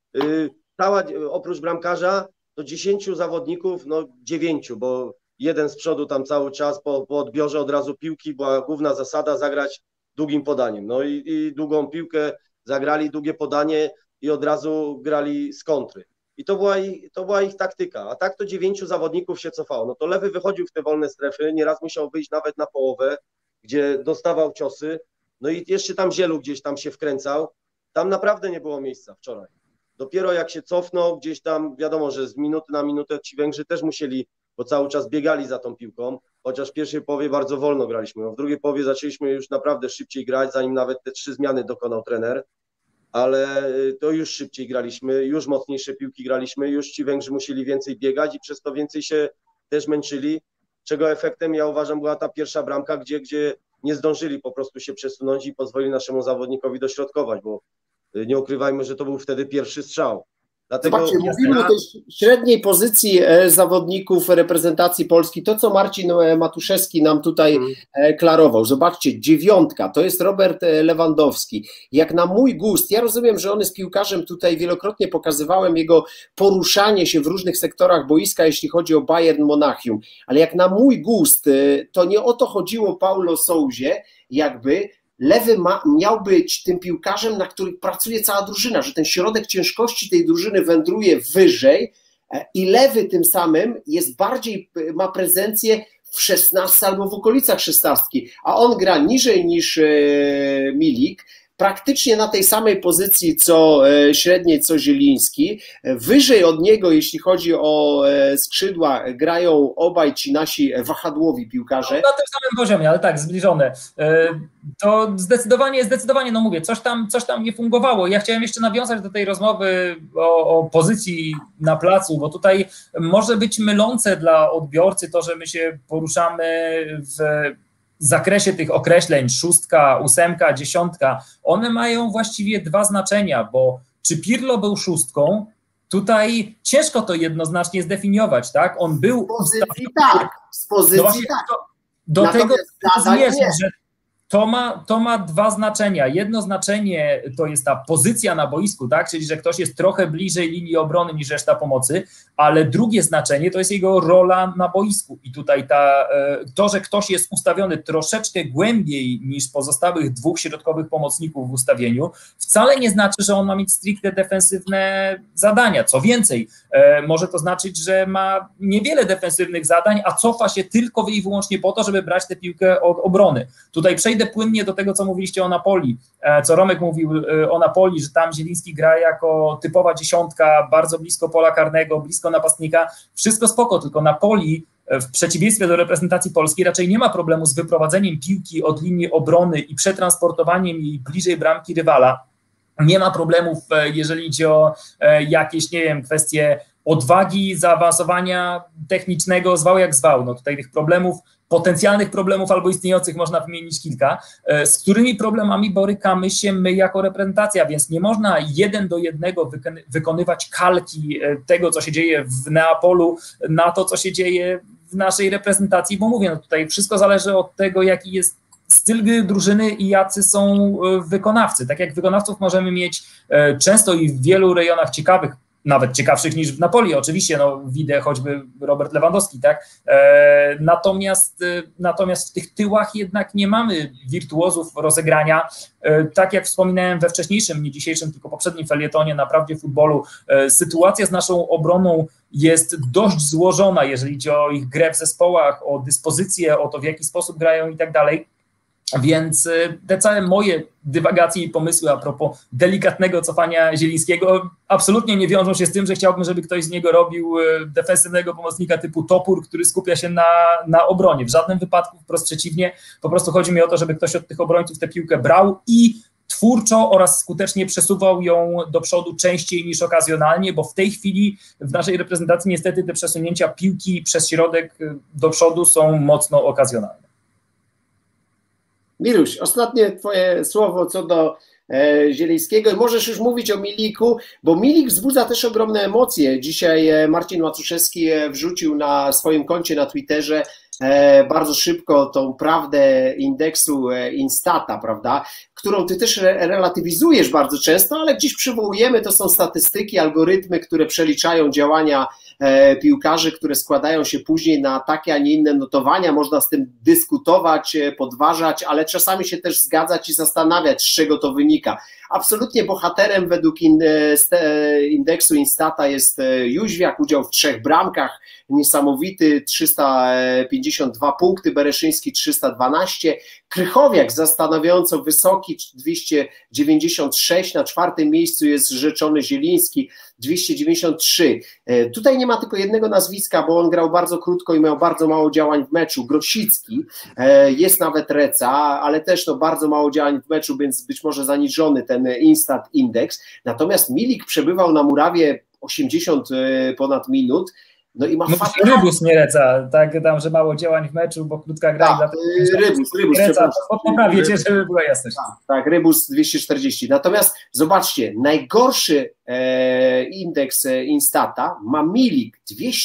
oprócz bramkarza to 10 zawodników, no 9, bo jeden z przodu tam cały czas po odbiorze od razu piłki była główna zasada zagrać długim podaniem. No i długą piłkę zagrali, długie podanie i od razu grali z kontry. I to była ich taktyka. A tak to 9 zawodników się cofało. No to lewy wychodził w te wolne strefy, nieraz musiał wyjść nawet na połowę, gdzie dostawał ciosy. No i jeszcze tam Zielu gdzieś tam się wkręcał. Tam naprawdę nie było miejsca wczoraj. Dopiero jak się cofnął, gdzieś tam wiadomo, że z minuty na minutę ci Węgrzy też musieli, bo cały czas biegali za tą piłką, chociaż w pierwszej połowie bardzo wolno graliśmy. W drugiej połowie zaczęliśmy już naprawdę szybciej grać, zanim nawet te 3 zmiany dokonał trener, ale to już szybciej graliśmy, już mocniejsze piłki graliśmy, już ci Węgrzy musieli więcej biegać i przez to więcej się też męczyli, czego efektem ja uważam była ta pierwsza bramka, gdzie nie zdążyli po prostu się przesunąć i pozwolili naszemu zawodnikowi dośrodkować, bo nie ukrywajmy, że to był wtedy pierwszy strzał. Dlatego zobaczcie, mówimy o tej średniej pozycji zawodników reprezentacji Polski, to co Marcin Matuszewski nam tutaj klarował. Zobaczcie, 9, to jest Robert Lewandowski. Jak na mój gust, ja rozumiem, że on jest piłkarzem, tutaj wielokrotnie pokazywałem jego poruszanie się w różnych sektorach boiska, jeśli chodzi o Bayern Monachium, ale jak na mój gust, to nie o to chodziło Paulo Souzie, jakby lewy miał być tym piłkarzem, na którym pracuje cała drużyna, że ten środek ciężkości tej drużyny wędruje wyżej i lewy tym samym jest bardziej, ma prezencję w 16 albo w okolicach 16, a on gra niżej niż Milik, praktycznie na tej samej pozycji co średniej, co Zieliński. Wyżej od niego, jeśli chodzi o skrzydła, grają obaj ci nasi wahadłowi piłkarze. Na tym samym poziomie, ale tak, zbliżone. To zdecydowanie, no mówię, coś tam nie fungowało. Ja chciałem jeszcze nawiązać do tej rozmowy o pozycji na placu, bo tutaj może być mylące dla odbiorcy to, że my się poruszamy w zakresie tych określeń 6, 8, 10, one mają właściwie 2 znaczenia, bo czy Pirlo był 6, tutaj ciężko to jednoznacznie zdefiniować, tak? On był... Z pozycji tak, z pozycji no tak. Do tego zmierzam, że to ma 2 znaczenia. Jedno znaczenie to jest ta pozycja na boisku, tak? Czyli że ktoś jest trochę bliżej linii obrony niż reszta pomocy, ale drugie znaczenie to jest jego rola na boisku. I tutaj to, że ktoś jest ustawiony troszeczkę głębiej niż pozostałych 2 środkowych pomocników w ustawieniu, wcale nie znaczy, że on ma mieć stricte defensywne zadania. Co więcej, może to znaczyć, że ma niewiele defensywnych zadań, a cofa się tylko i wyłącznie po to, żeby brać tę piłkę od obrony. Tutaj przejdę płynnie do tego, co mówiliście o Napoli, co Romek mówił o Napoli, że tam Zieliński gra jako typowa 10, bardzo blisko pola karnego, blisko napastnika, wszystko spoko, tylko Napoli w przeciwieństwie do reprezentacji Polski raczej nie ma problemu z wyprowadzeniem piłki od linii obrony i przetransportowaniem jej bliżej bramki rywala. Nie ma problemów, jeżeli idzie o jakieś, nie wiem, kwestie odwagi, zaawansowania technicznego, zwał jak zwał. No tutaj tych problemów, potencjalnych problemów albo istniejących można wymienić kilka, z którymi problemami borykamy się my jako reprezentacja, więc nie można 1 do 1 wykonywać kalki tego, co się dzieje w Neapolu na to, co się dzieje w naszej reprezentacji, bo mówię, no tutaj wszystko zależy od tego, jaki jest styl drużyny i jacy są wykonawcy. Tak jak wykonawców możemy mieć często i w wielu rejonach ciekawych, nawet ciekawszych niż w Napoli, oczywiście, no widzę choćby Robert Lewandowski, tak? Natomiast w tych tyłach jednak nie mamy wirtuozów rozegrania. Tak jak wspominałem we wcześniejszym, nie dzisiejszym, tylko poprzednim felietonie na Prawdzie Futbolu, sytuacja z naszą obroną jest dość złożona, jeżeli idzie o ich grę w zespołach, o dyspozycję, o to, w jaki sposób grają i tak dalej. Więc te całe moje dywagacje i pomysły a propos delikatnego cofania Zielińskiego absolutnie nie wiążą się z tym, że chciałbym, żeby ktoś z niego robił defensywnego pomocnika typu topór, który skupia się na obronie. W żadnym wypadku, wprost przeciwnie, po prostu chodzi mi o to, żeby ktoś od tych obrońców tę piłkę brał i twórczo oraz skutecznie przesuwał ją do przodu częściej niż okazjonalnie, bo w tej chwili w naszej reprezentacji niestety te przesunięcia piłki przez środek do przodu są mocno okazjonalne. Miluś, ostatnie twoje słowo co do Zielińskiego. Możesz już mówić o Miliku, bo Milik wzbudza też ogromne emocje. Dzisiaj Marcin Matuszewski wrzucił na swoim koncie na Twitterze bardzo szybko tą prawdę indeksu Instata, prawda, którą ty też relatywizujesz bardzo często, ale gdzieś przywołujemy, to są statystyki, algorytmy, które przeliczają działania piłkarzy, które składają się później na takie, a nie inne notowania. Można z tym dyskutować, podważać, ale czasami się też zgadzać i zastanawiać, z czego to wynika. Absolutnie bohaterem według indeksu Instata jest Jóźwiak, udział w 3 bramkach, niesamowity, 352 punkty, Bereszyński 312, Krychowiak zastanawiająco wysoki, 296, na 4. miejscu jest Rzeczony Zieliński, 293. Tutaj nie ma tylko jednego nazwiska, bo on grał bardzo krótko i miał bardzo mało działań w meczu. Grosicki, jest nawet Reca, ale też no bardzo mało działań w meczu, więc być może zaniżony ten Instat Index. Natomiast Milik przebywał na murawie 80 ponad minut. No i ma Rybus nie Reca, tak, tam, że mało działań w meczu, bo krótka gra. Tak, Rybus. Reca, poprawię cię, żeby była jasność. Tak, Rybus 240. Natomiast zobaczcie, najgorszy indeks Instata ma Milik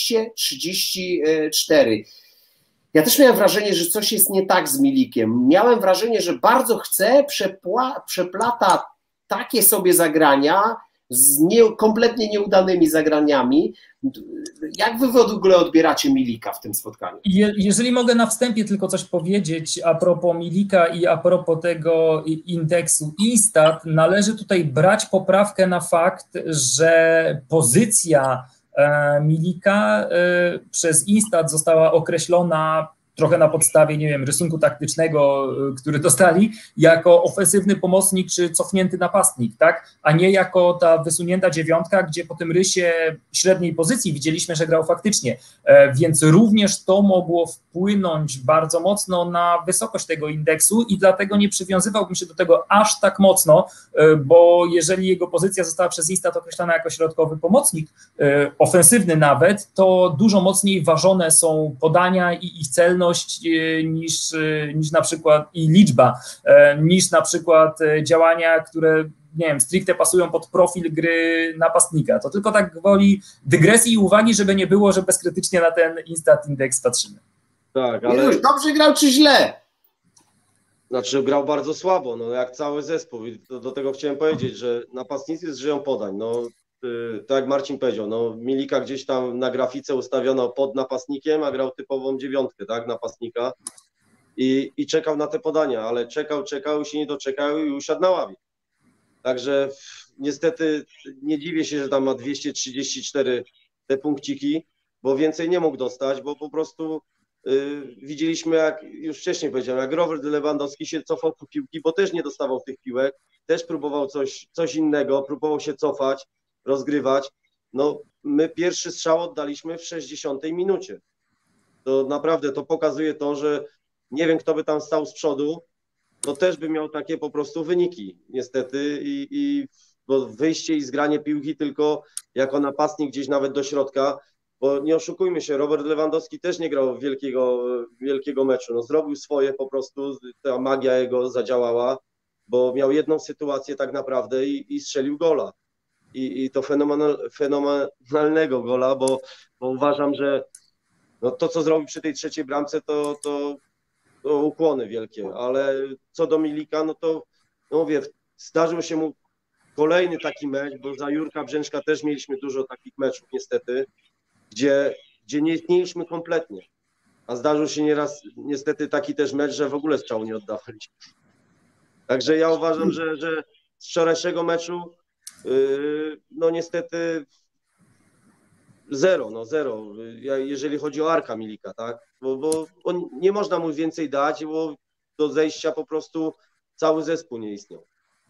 234. Ja też miałem wrażenie, że coś jest nie tak z Milikiem. Miałem wrażenie, że bardzo chce, przeplata takie sobie zagrania z kompletnie nieudanymi zagraniami. Jak wy w ogóle odbieracie Milika w tym spotkaniu? Jeżeli mogę na wstępie tylko coś powiedzieć a propos Milika i a propos tego indeksu Instat, należy tutaj brać poprawkę na fakt, że pozycja Milika przez Instat została określona trochę na podstawie, nie wiem, rysunku taktycznego, który dostali, jako ofensywny pomocnik czy cofnięty napastnik, tak? A nie jako ta wysunięta dziewiątka, gdzie po tym rysie średniej pozycji widzieliśmy, że grał faktycznie. Więc również to mogło wpłynąć bardzo mocno na wysokość tego indeksu i dlatego nie przywiązywałbym się do tego aż tak mocno, bo jeżeli jego pozycja została przez Instat określona jako środkowy pomocnik, ofensywny nawet, to dużo mocniej ważone są podania i ich celność niż na przykład i liczba, niż na przykład działania, które nie wiem, stricte pasują pod profil gry napastnika. To tylko tak gwoli dygresji i uwagi, żeby nie było, że bezkrytycznie na ten Instat Index patrzymy. Tak, ale Już dobrze grał czy źle? Znaczy grał bardzo słabo, no jak cały zespół. I do tego chciałem powiedzieć, że napastnicy żyją podań. No, tak jak Marcin powiedział, no Milika gdzieś tam na grafice ustawiono pod napastnikiem, a grał typową dziewiątkę, tak, napastnika i czekał na te podania, ale czekał i się nie doczekał i usiadł na ławie. Także niestety nie dziwię się, że tam ma 234 te punkciki, bo więcej nie mógł dostać, bo po prostu widzieliśmy, jak już wcześniej powiedziałem, jak Robert Lewandowski się cofał po piłki, bo też nie dostawał tych piłek, też próbował coś innego, próbował się cofać, rozgrywać. No my pierwszy strzał oddaliśmy w 60 minucie. To naprawdę to pokazuje to, że nie wiem, kto by tam stał z przodu, to też by miał takie po prostu wyniki niestety bo wyjście i zgranie piłki tylko jako napastnik gdzieś nawet do środka, bo nie oszukujmy się, Robert Lewandowski też nie grał wielkiego meczu, no zrobił swoje po prostu, ta magia jego zadziałała, bo miał jedną sytuację tak naprawdę i strzelił gola. I to fenomenalnego gola, bo uważam, że no to, co zrobił przy tej trzeciej bramce, to ukłony wielkie, ale co do Milika, no to no mówię, zdarzył się mu kolejny taki mecz, bo za Jurka Brzęczka też mieliśmy dużo takich meczów niestety, gdzie nie istnieliśmy kompletnie, a zdarzył się nieraz niestety taki też mecz, że w ogóle strzału nie oddawaliśmy. Także ja uważam, że z wczorajszego meczu no niestety zero, jeżeli chodzi o Arka Milika, tak? Bo nie można mu więcej dać, bo do zejścia po prostu cały zespół nie istniał.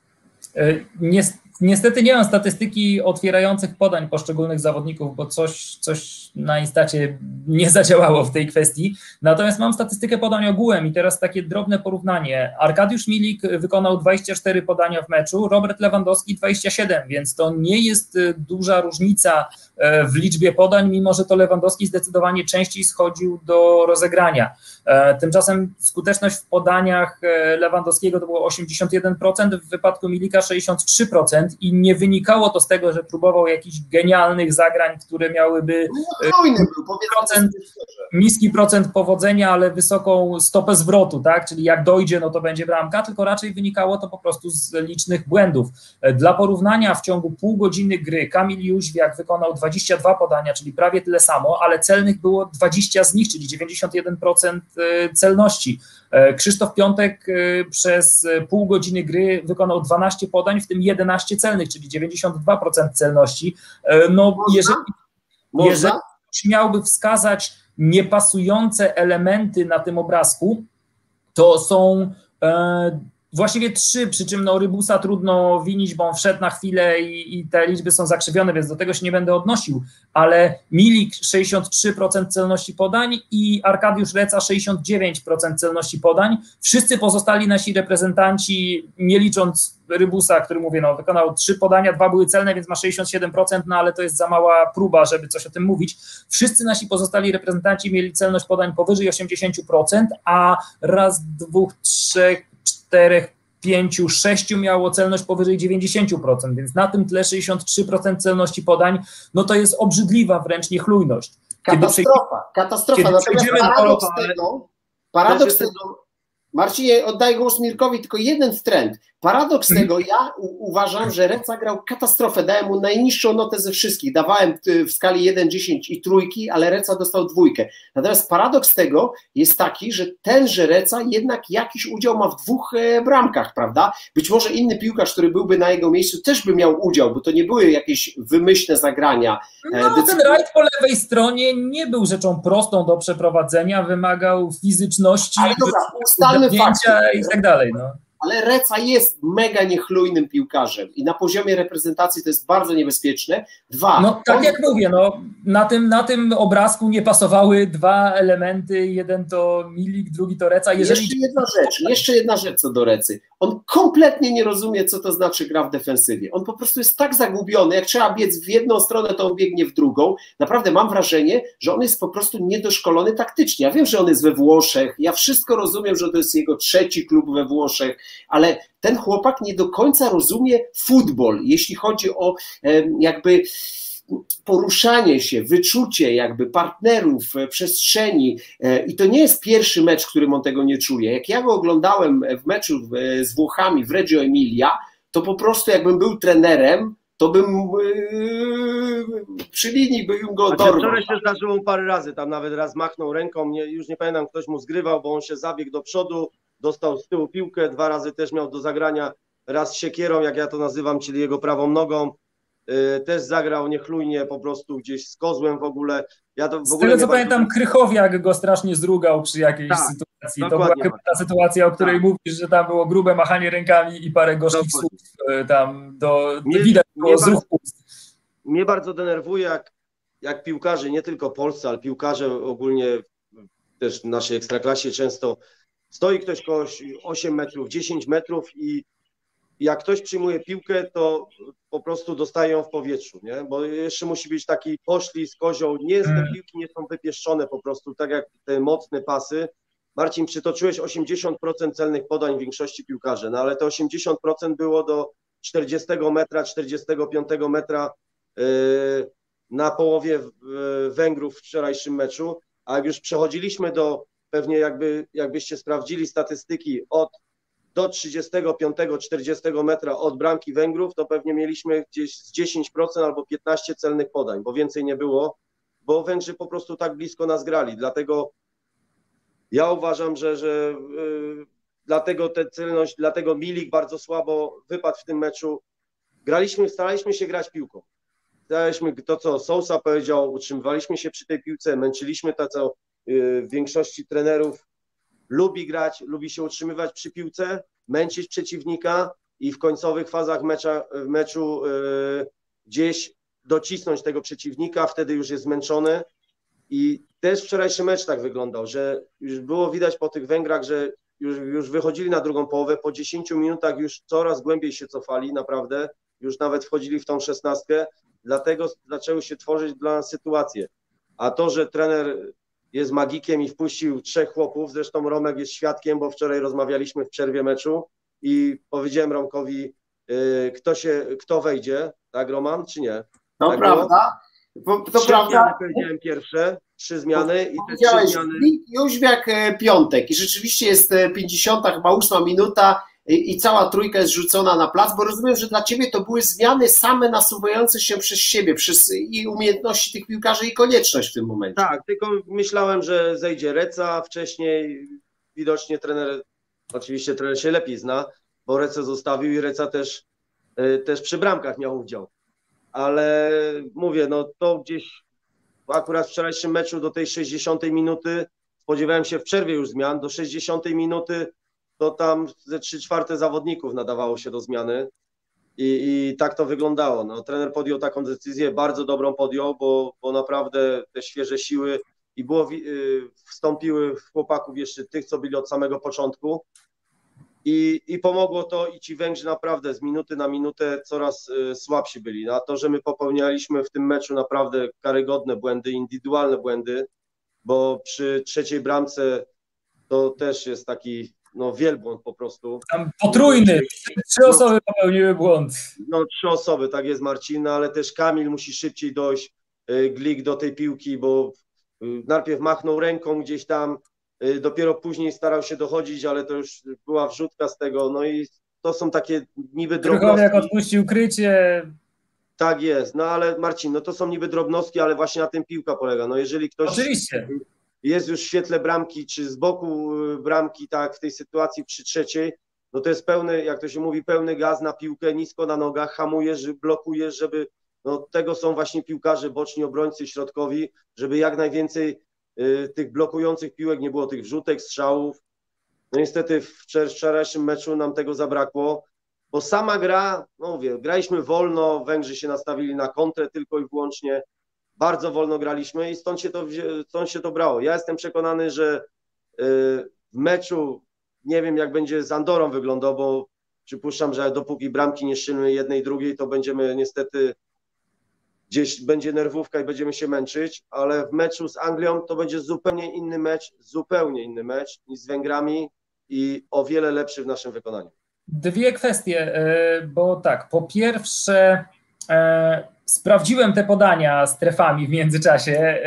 Niestety nie mam statystyki otwierających podań poszczególnych zawodników, bo coś na Instacie nie zadziałało w tej kwestii. Natomiast mam statystykę podań ogółem i teraz takie drobne porównanie. Arkadiusz Milik wykonał 24 podania w meczu, Robert Lewandowski 27, więc to nie jest duża różnica w liczbie podań, mimo że to Lewandowski zdecydowanie częściej schodził do rozegrania. Tymczasem skuteczność w podaniach Lewandowskiego to było 81%, w wypadku Milika 63%, i nie wynikało to z tego, że próbował jakichś genialnych zagrań, które miałyby niski procent powodzenia, ale wysoką stopę zwrotu, tak? Czyli jak dojdzie, no to będzie bramka, tylko raczej wynikało to po prostu z licznych błędów. Dla porównania w ciągu pół godziny gry Kamil Jóźwiak wykonał 22 podania, czyli prawie tyle samo, ale celnych było 20 z nich, czyli 91% celności. Krzysztof Piątek przez pół godziny gry wykonał 12 podań, w tym 11 celnych, czyli 92% celności. No, jeżeli miałby wskazać niepasujące elementy na tym obrazku, to są właściwie 3, przy czym no Rybusa trudno winić, bo on wszedł na chwilę i te liczby są zakrzywione, więc do tego się nie będę odnosił, ale Milik 63% celności podań i Arkadiusz Reca 69% celności podań. Wszyscy pozostali nasi reprezentanci, nie licząc Rybusa, który mówię, no wykonał 3 podania, 2 były celne, więc ma 67%, no ale to jest za mała próba, żeby coś o tym mówić. Wszyscy nasi pozostali reprezentanci mieli celność podań powyżej 80%, a raz, 2, 3, 4, 5, 6 miało celność powyżej 90%, więc na tym tle 63% celności podań, no to jest obrzydliwa wręcz niechlujność. Katastrofa. Natomiast paradoks tego, Marcinie, oddaj głos Mirkowi, tylko jeden trend. Paradoks tego, ja uważam, że Reca grał katastrofę, dałem mu najniższą notę ze wszystkich, dawałem w skali 1-10 i trójki, ale Reca dostał 2. Natomiast paradoks tego jest taki, że tenże Reca jednak jakiś udział ma w 2 bramkach, prawda? Być może inny piłkarz, który byłby na jego miejscu, też by miał udział, bo to nie były jakieś wymyślne zagrania. No ten rajd po lewej stronie nie był rzeczą prostą do przeprowadzenia, wymagał fizyczności, ale dobra, ustalmy fakty i tak dalej, no. Ale Reca jest mega niechlujnym piłkarzem i na poziomie reprezentacji to jest bardzo niebezpieczne. 2. No tak jak mówię, no, na tym obrazku nie pasowały 2 elementy, jeden to Milik, drugi to Reca. Jeszcze jedna rzecz co do Recy. On kompletnie nie rozumie, co to znaczy gra w defensywie. On po prostu jest tak zagubiony, jak trzeba biec w jedną stronę, to on biegnie w drugą. Naprawdę mam wrażenie, że on jest po prostu niedoszkolony taktycznie. Ja wiem, że on jest we Włoszech, ja wszystko rozumiem, że to jest jego 3. klub we Włoszech, ale ten chłopak nie do końca rozumie futbol, jeśli chodzi o jakby poruszanie się, wyczucie jakby partnerów, przestrzeni i to nie jest pierwszy mecz, w którym on tego nie czuje. Jak ja go oglądałem w meczu z Włochami w Reggio Emilia, to po prostu jakbym był trenerem, to bym przy linii bym go dorwał. Wczoraj się zdarzyło parę razy, tam nawet raz machnął ręką, już nie pamiętam, ktoś mu zgrywał, bo on się zabiegł do przodu, dostał z tyłu piłkę, 2 razy też miał do zagrania, raz siekierą, jak ja to nazywam, czyli jego prawą nogą, też zagrał niechlujnie, po prostu gdzieś z kozłem w ogóle. Ja to w ogóle z tego co pamiętam, Krychowiak go strasznie zrugał przy jakiejś sytuacji. To była chyba ta sytuacja, o której mówisz, że tam było grube machanie rękami i parę gorzkich słów tam widać było z ruchu ust. Mnie bardzo denerwuje, jak piłkarze, nie tylko polscy, ale piłkarze ogólnie też w naszej ekstraklasie często stoi ktoś kogoś 8 metrów, 10 metrów i jak ktoś przyjmuje piłkę, to po prostu dostaje ją w powietrzu, nie? Bo jeszcze musi być taki poślizg, kozioł. Te piłki nie są wypieszczone po prostu, tak jak te mocne pasy. Marcin, przytoczyłeś 80% celnych podań w większości piłkarzy, no ale to 80% było do 40 metra, 45 metra na połowie Węgrów w wczorajszym meczu, a jak już przechodziliśmy do, pewnie jakbyście sprawdzili statystyki do 35-40 metra od bramki Węgrów, to pewnie mieliśmy gdzieś z 10% albo 15 celnych podań, bo więcej nie było, bo Węgrzy po prostu tak blisko nas grali. Dlatego ja uważam, że dlatego tę celność, dlatego Milik bardzo słabo wypadł w tym meczu. Staraliśmy się grać piłką. To, co Sousa powiedział, utrzymywaliśmy się przy tej piłce, męczyliśmy to, co w większości trenerów lubi grać, lubi się utrzymywać przy piłce, męczyć przeciwnika i w końcowych fazach meczu gdzieś docisnąć tego przeciwnika, wtedy już jest zmęczony. I też wczorajszy mecz tak wyglądał, że już było widać po tych Węgrach, że już wychodzili na drugą połowę, po 10 minutach już coraz głębiej się cofali, naprawdę, już nawet wchodzili w tą 16, dlatego zaczęły się tworzyć dla nas sytuacje. A to, że trener jest magikiem i wpuścił 3 chłopów, zresztą Romek jest świadkiem, bo wczoraj rozmawialiśmy w przerwie meczu i powiedziałem Romkowi, kto wejdzie, tak Roman, czy nie? No tak prawda. To prawda. Zmiany powiedziałem pierwsze, 3 zmiany i te 3 zmiany. Jóźwiak, Piątek i rzeczywiście jest 50, chyba 8 minuta i cała trójka jest rzucona na plac, bo rozumiem, że dla Ciebie to były zmiany same nasuwające się przez siebie, przez i umiejętności tych piłkarzy i konieczność w tym momencie. Tak, tylko myślałem, że zejdzie Reca wcześniej, widocznie oczywiście trener się lepiej zna, bo Recę zostawił i Reca też przy bramkach miał udział. Ale mówię, no to gdzieś akurat w wczorajszym meczu do tej 60 minuty spodziewałem się w przerwie już zmian, do 60 minuty to tam ze 3/4 zawodników nadawało się do zmiany i tak to wyglądało. No, trener podjął taką decyzję, bardzo dobrą podjął, bo naprawdę te świeże siły i wstąpiły w chłopaków jeszcze tych, co byli od samego początku. I pomogło to i ci Węgrzy naprawdę z minuty na minutę coraz słabsi byli. Na to, że my popełnialiśmy w tym meczu naprawdę karygodne błędy, indywidualne błędy, bo przy trzeciej bramce to też jest taki wielbłąd po prostu. Tam potrójny, 3 osoby popełniły błąd. 3 osoby, tak jest Marcin, ale też Kamil musi szybciej dojść, Glik do tej piłki, bo najpierw machnął ręką gdzieś tam, dopiero później starał się dochodzić, ale to już była wrzutka z tego, no i to są takie niby drobnostki. Jak odpuścił krycie. Tak jest, no ale Marcin, to są niby drobnostki, ale właśnie na tym piłka polega. No jeżeli ktoś Oczywiście jest już w świetle bramki, czy z boku bramki, tak, w tej sytuacji przy trzeciej, no to jest pełny, jak to się mówi, pełny gaz na piłkę, nisko na nogach, hamujesz, blokujesz, żeby, tego są właśnie piłkarze, boczni obrońcy, środkowi, żeby jak najwięcej tych blokujących piłek nie było, tych wrzutek, strzałów. No niestety w wczorajszym meczu nam tego zabrakło, bo sama gra, graliśmy wolno, Węgrzy się nastawili na kontrę tylko i wyłącznie, bardzo wolno graliśmy i stąd się to brało. Ja jestem przekonany, że w meczu, nie wiem jak będzie z Andorą wyglądał, bo przypuszczam, że dopóki bramki nie strzelimy jednej, drugiej, to będziemy niestety, gdzieś będzie nerwówka i będziemy się męczyć, ale w meczu z Anglią to będzie zupełnie inny mecz niż z Węgrami i o wiele lepszy w naszym wykonaniu. 2 kwestie, bo tak, po pierwsze sprawdziłem te podania strefami w międzyczasie,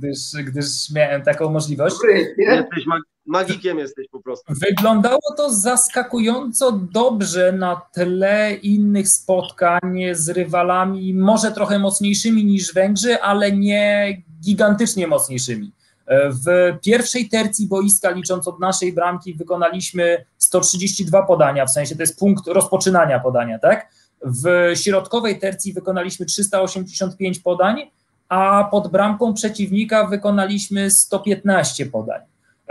gdyż miałem taką możliwość. Jesteś magikiem, jesteś po prostu. Wyglądało to zaskakująco dobrze na tle innych spotkań z rywalami, może trochę mocniejszymi niż Węgrzy, ale nie gigantycznie mocniejszymi. W pierwszej tercji boiska, licząc od naszej bramki, wykonaliśmy 132 podania, w sensie to jest punkt rozpoczynania podania, tak? W środkowej tercji wykonaliśmy 385 podań, a pod bramką przeciwnika wykonaliśmy 115 podań.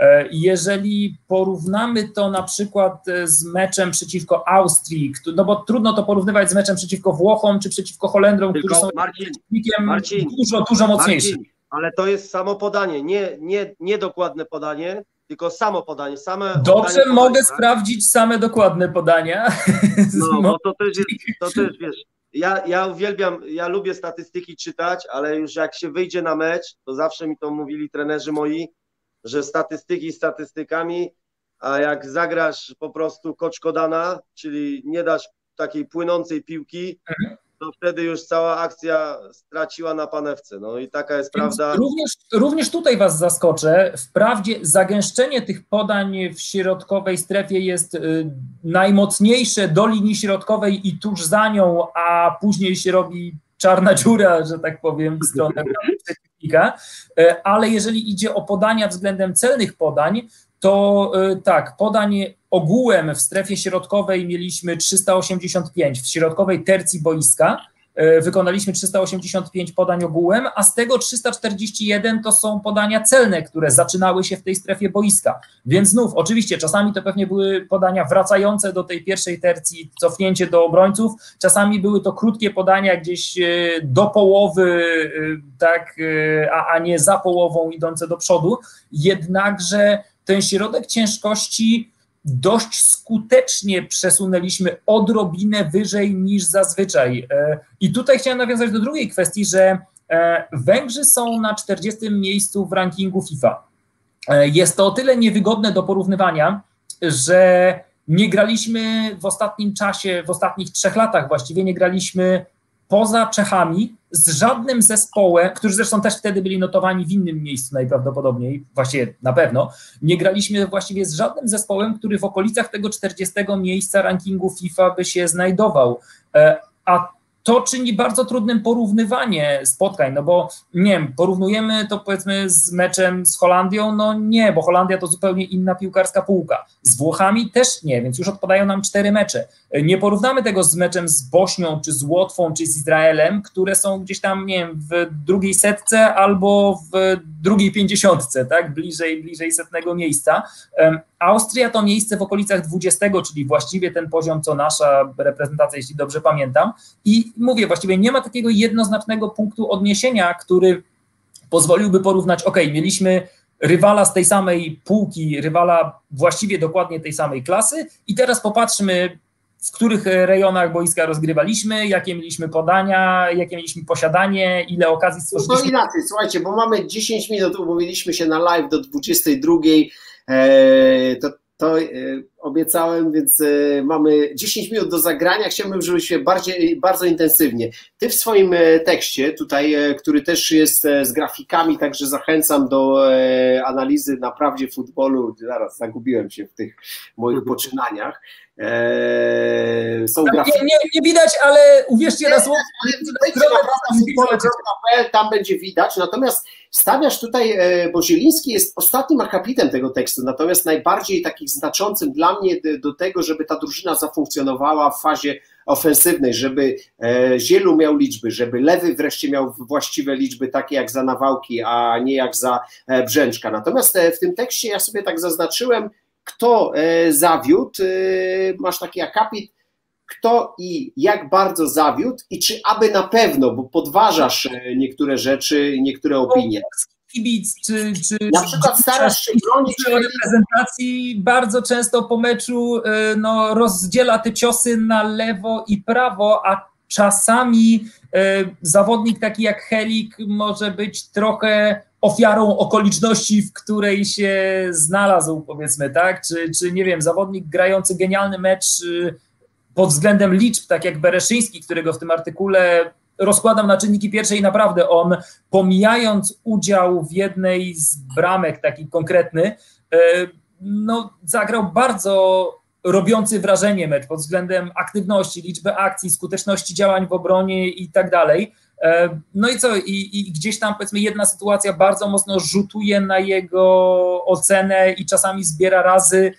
Jeżeli porównamy to na przykład z meczem przeciwko Austrii, no bo trudno to porównywać z meczem przeciwko Włochom czy przeciwko Holendrom, którzy są przeciwnikiem dużo mocniejszym. Marcin, ale to jest samo podanie, nie dokładne podanie, tylko samo podanie. Dobrze, mogę sprawdzić same dokładne podania. No, bo to też wiesz, ja uwielbiam, ja lubię statystyki czytać, ale już jak się wyjdzie na mecz, to zawsze mi to mówili trenerzy moi, że statystyki statystykami, a jak zagrasz po prostu koczkodana, czyli nie dasz takiej płynącej piłki, to wtedy już cała akcja straciła na panewce. No i taka jest prawda. Również tutaj was zaskoczę. Wprawdzie zagęszczenie tych podań w środkowej strefie jest najmocniejsze do linii środkowej i tuż za nią, a później się robi czarna dziura, że tak powiem, w stronę przeciwnika. Ale jeżeli idzie o podania względem celnych podań, to tak, podań ogółem w strefie środkowej mieliśmy 385, w środkowej tercji boiska wykonaliśmy 385 podań ogółem, a z tego 341 to są podania celne, które zaczynały się w tej strefie boiska. Więc znów, oczywiście, czasami to pewnie były podania wracające do tej pierwszej tercji, cofnięcie do obrońców, czasami były to krótkie podania gdzieś do połowy, tak, a nie za połową idące do przodu, jednakże ten środek ciężkości dość skutecznie przesunęliśmy odrobinę wyżej niż zazwyczaj. I tutaj chciałem nawiązać do drugiej kwestii, że Węgrzy są na 40. miejscu w rankingu FIFA. Jest to o tyle niewygodne do porównywania, że nie graliśmy w ostatnim czasie, w ostatnich 3 latach właściwie nie graliśmy poza Czechami z żadnym zespołem, którzy zresztą też wtedy byli notowani w innym miejscu najprawdopodobniej, właściwie na pewno, nie graliśmy właściwie z żadnym zespołem, który w okolicach tego 40 miejsca rankingu FIFA by się znajdował. A to czyni bardzo trudnym porównywanie spotkań, no bo nie wiem, porównujemy to powiedzmy z meczem z Holandią, no nie, bo Holandia to zupełnie inna piłkarska półka. Z Włochami też nie, więc już odpadają nam 4 mecze. Nie porównamy tego z meczem z Bośnią, czy z Łotwą, czy z Izraelem, które są gdzieś tam, nie wiem, w drugiej setce albo w drugiej 50, tak, bliżej setnego miejsca. Austria to miejsce w okolicach 20, czyli właściwie ten poziom, co nasza reprezentacja, jeśli dobrze pamiętam. I mówię, właściwie nie ma takiego jednoznacznego punktu odniesienia, który pozwoliłby porównać, mieliśmy rywala z tej samej półki, rywala właściwie dokładnie tej samej klasy i teraz popatrzmy, w których rejonach boiska rozgrywaliśmy, jakie mieliśmy podania, jakie mieliśmy posiadanie, ile okazji stworzyliśmy. No inaczej, słuchajcie, bo mamy 10 minut, umówiliśmy się na live do 22, to obiecałem, więc mamy 10 minut do zagrania. Chciałbym, żebyśmy bardzo intensywnie. Ty w swoim tekście tutaj, który też jest z grafikami, także zachęcam do analizy na prawdzie futbolu. Zaraz zagubiłem się w tych moich poczynaniach. Są grafiki. Nie widać, ale uwierzcie na słowo. Tam będzie widać. Natomiast stawiasz tutaj, bo Zieliński jest ostatnim akapitem tego tekstu, natomiast najbardziej takim znaczącym dla mnie do tego, żeby ta drużyna zafunkcjonowała w fazie ofensywnej, żeby Zielu miał liczby, żeby Lewy wreszcie miał właściwe liczby, takie jak za Nawałki, a nie jak za Brzęczka. Natomiast w tym tekście ja sobie tak zaznaczyłem, kto zawiódł, masz taki akapit, kto i jak bardzo zawiódł i czy aby na pewno, bo podważasz niektóre rzeczy, niektóre opinie. Kibic, czy na przykład starasz się bronić reprezentacji bardzo często po meczu rozdziela te ciosy na lewo i prawo, a czasami zawodnik taki jak Helik może być trochę ofiarą okoliczności, w której się znalazł, powiedzmy, tak? Czy nie wiem, zawodnik grający genialny mecz pod względem liczb, tak jak Bereszyński, którego w tym artykule rozkładam na czynniki pierwsze i naprawdę on, pomijając udział w jednej z bramek, taki konkretny, zagrał bardzo robiący wrażenie mecz pod względem aktywności, liczby akcji, skuteczności działań w obronie i tak dalej. No i co? I gdzieś tam, powiedzmy, jedna sytuacja bardzo mocno rzutuje na jego ocenę i czasami zbiera razy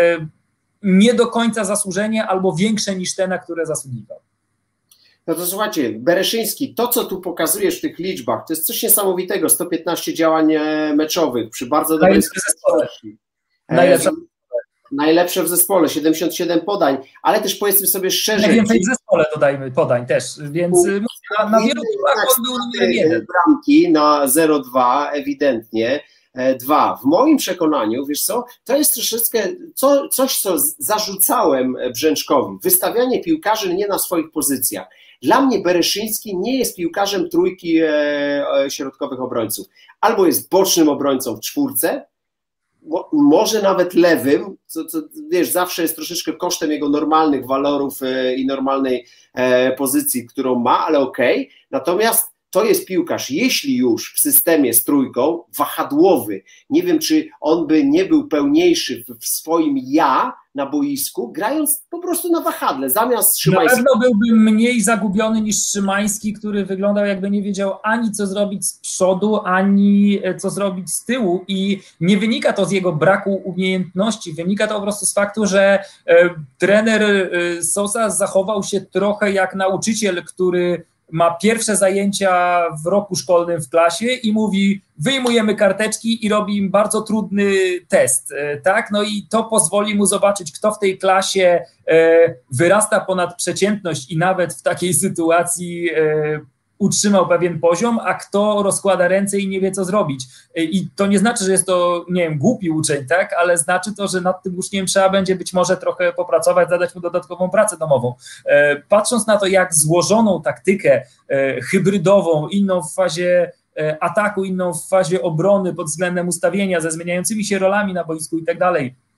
nie do końca zasłużenie albo większe niż te, na które zasługiwał. No to słuchajcie, Bereszyński, to co tu pokazujesz w tych liczbach, to jest coś niesamowitego, 115 działań meczowych przy bardzo dobrej skuteczności. Najlepsze w zespole, 77 podań, ale też powiedzmy sobie szczerze. Najwięcej w zespole dodajmy podań też, więc na wielu klubach on był numerem 1. Bramki na 0,2 ewidentnie. 2. W moim przekonaniu, wiesz co, to jest troszeczkę coś, co zarzucałem Brzęczkowi. Wystawianie piłkarzy nie na swoich pozycjach. Dla mnie Bereszyński nie jest piłkarzem trójki środkowych obrońców. Albo jest bocznym obrońcą w czwórce, może nawet lewym, co wiesz, zawsze jest troszeczkę kosztem jego normalnych walorów i normalnej pozycji, którą ma, ale okej. Natomiast to jest piłkarz, jeśli już w systemie z trójką, wahadłowy. Nie wiem, czy on by nie był pełniejszy w swoim ja na boisku, grając po prostu na wahadle, zamiast Szymańskiego. Na pewno byłby mniej zagubiony niż Szymański, który wyglądał, jakby nie wiedział ani co zrobić z przodu, ani co zrobić z tyłu i nie wynika to z jego braku umiejętności, wynika to po prostu z faktu, że trener Sosa zachował się trochę jak nauczyciel, który ma pierwsze zajęcia w roku szkolnym w klasie i mówi, wyjmujemy karteczki i robi im bardzo trudny test, tak? No i to pozwoli mu zobaczyć, kto w tej klasie wyrasta ponad przeciętność i nawet w takiej sytuacji utrzymał pewien poziom, a kto rozkłada ręce i nie wie, co zrobić. I to nie znaczy, że jest to, nie wiem, głupi uczeń, tak? Ale znaczy to, że nad tym uczniem trzeba będzie być może trochę popracować, zadać mu dodatkową pracę domową. Patrząc na to, jak złożoną taktykę hybrydową, inną w fazie ataku, inną w fazie obrony pod względem ustawienia, ze zmieniającymi się rolami na boisku i tak dalej,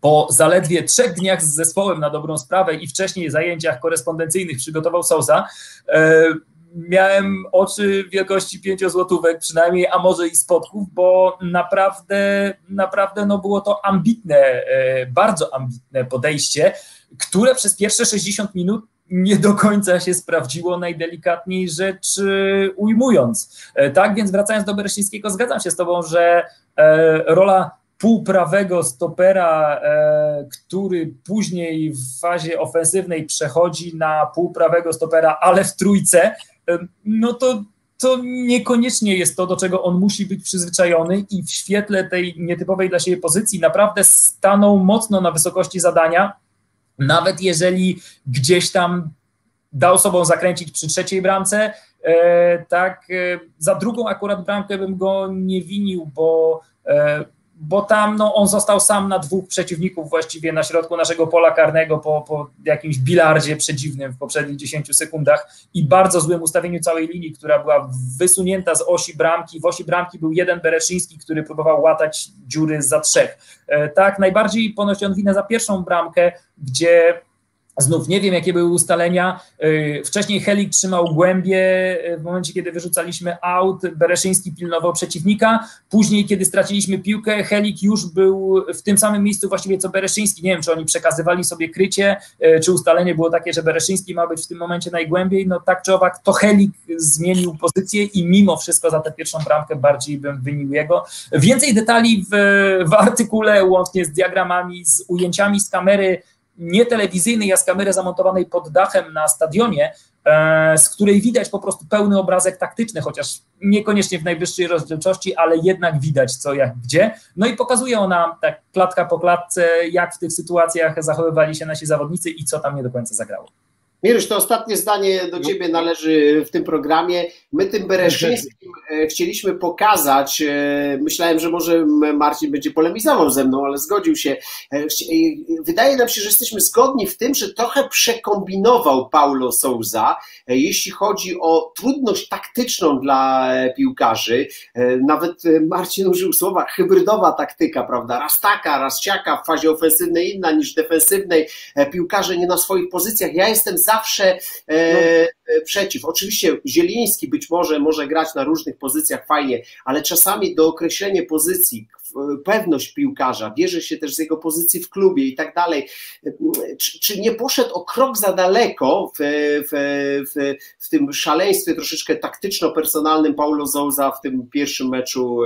po zaledwie 3 dniach z zespołem na dobrą sprawę i wcześniej zajęciach korespondencyjnych przygotował Sousa, miałem oczy wielkości 5 złotówek przynajmniej, a może i spodków, bo naprawdę no było to ambitne, bardzo ambitne podejście, które przez pierwsze 60 minut nie do końca się sprawdziło, najdelikatniej rzecz ujmując. Tak więc wracając do Bereszyńskiego, zgadzam się z tobą, że rola półprawego stopera, który później w fazie ofensywnej przechodzi na półprawego stopera, ale w trójce, no to niekoniecznie jest to, do czego on musi być przyzwyczajony i w świetle tej nietypowej dla siebie pozycji naprawdę stanął mocno na wysokości zadania, nawet jeżeli gdzieś tam dał sobą zakręcić przy 3. bramce, za drugą akurat bramkę bym go nie winił, bo tam no, on został sam na 2 przeciwników właściwie na środku naszego pola karnego po jakimś bilardzie przedziwnym w poprzednich 10 sekundach i bardzo złym ustawieniu całej linii, która była wysunięta z osi bramki. W osi bramki był jeden Bereszyński, który próbował łatać dziury za 3. Tak, najbardziej ponosi on winę za pierwszą bramkę, gdzie znów nie wiem, jakie były ustalenia. Wcześniej Helik trzymał głębie w momencie, kiedy wyrzucaliśmy aut, Bereszyński pilnował przeciwnika. Później, kiedy straciliśmy piłkę, Helik już był w tym samym miejscu właściwie co Bereszyński. Nie wiem, czy oni przekazywali sobie krycie, czy ustalenie było takie, że Bereszyński ma być w tym momencie najgłębiej. No tak czy owak, to Helik zmienił pozycję i mimo wszystko za tę pierwszą bramkę bardziej bym winił jego. Więcej detali w artykule, łącznie z diagramami, z ujęciami z kamery nie telewizyjnej, a z kamery zamontowanej pod dachem na stadionie, z której widać po prostu pełny obrazek taktyczny, chociaż niekoniecznie w najwyższej rozdzielczości, ale jednak widać co, jak, gdzie. No i pokazuje ona tak klatka po klatce, jak w tych sytuacjach zachowywali się nasi zawodnicy i co tam nie do końca zagrało. Mirusz, to ostatnie zdanie do ciebie należy w tym programie. My tym Bereszyńskim chcieliśmy pokazać, myślałem, że może Marcin będzie polemizował ze mną, ale zgodził się. Wydaje nam się, że jesteśmy zgodni w tym, że trochę przekombinował Paulo Sousa, jeśli chodzi o trudność taktyczną dla piłkarzy. Nawet Marcin użył słowa hybrydowa taktyka, prawda? Raz taka, raz siaka, w fazie ofensywnej inna niż defensywnej. Piłkarze nie na swoich pozycjach. Ja jestem zawsze przeciw. Oczywiście Zieliński być może grać na różnych pozycjach fajnie, ale czasami dookreślenie pozycji, pewność piłkarza, bierze się też z jego pozycji w klubie i tak dalej. Czy nie poszedł o krok za daleko w tym szaleństwie troszeczkę taktyczno-personalnym Paulo Sousa w tym pierwszym meczu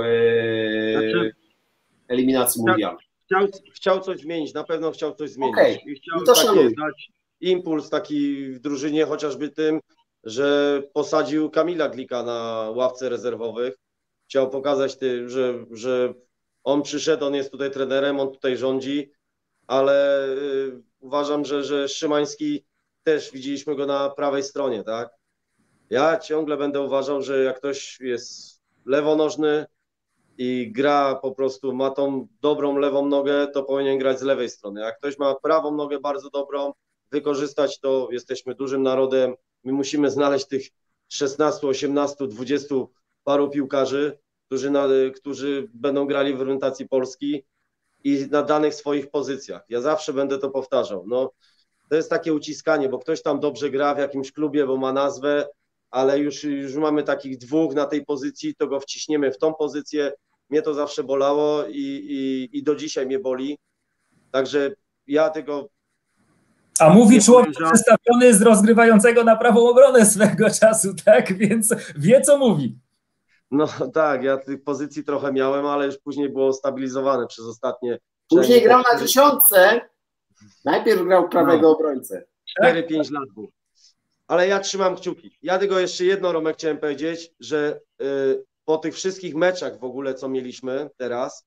eliminacji mundialu? Chciał coś zmienić, na pewno chciał coś zmienić. Okay. I chciał dać impuls taki w drużynie, chociażby tym, że posadził Kamila Glika na ławce rezerwowych. Chciał pokazać, że on przyszedł, on jest tutaj trenerem, on tutaj rządzi, ale uważam, że Szymański też widzieliśmy go na prawej stronie, tak? Ja ciągle będę uważał, że jak ktoś jest lewonożny i gra po prostu, ma tą dobrą lewą nogę, to powinien grać z lewej strony. Jak ktoś ma prawą nogę bardzo dobrą, wykorzystać to, jesteśmy dużym narodem, my musimy znaleźć tych 16, 18, 20 paru piłkarzy, którzy będą grali w reprezentacji Polski i na danych swoich pozycjach. Ja zawsze będę to powtarzał. No, to jest takie uciskanie, bo ktoś tam dobrze gra w jakimś klubie, bo ma nazwę, ale już mamy takich 2 na tej pozycji, to go wciśniemy w tą pozycję. Mnie to zawsze bolało i do dzisiaj mnie boli. Także ja tego... A mówi człowiek przestawiony z rozgrywającego na prawą obronę swego czasu, tak? Więc wie, co mówi. No tak, ja tych pozycji trochę miałem, ale już później było stabilizowane przez ostatnie... Później grał na 10, najpierw grał prawego obrońcę. 4-5 lat był. Ale ja trzymam kciuki. Ja tylko jeszcze jedno, Romek, chciałem powiedzieć, że po tych wszystkich meczach w ogóle, co mieliśmy teraz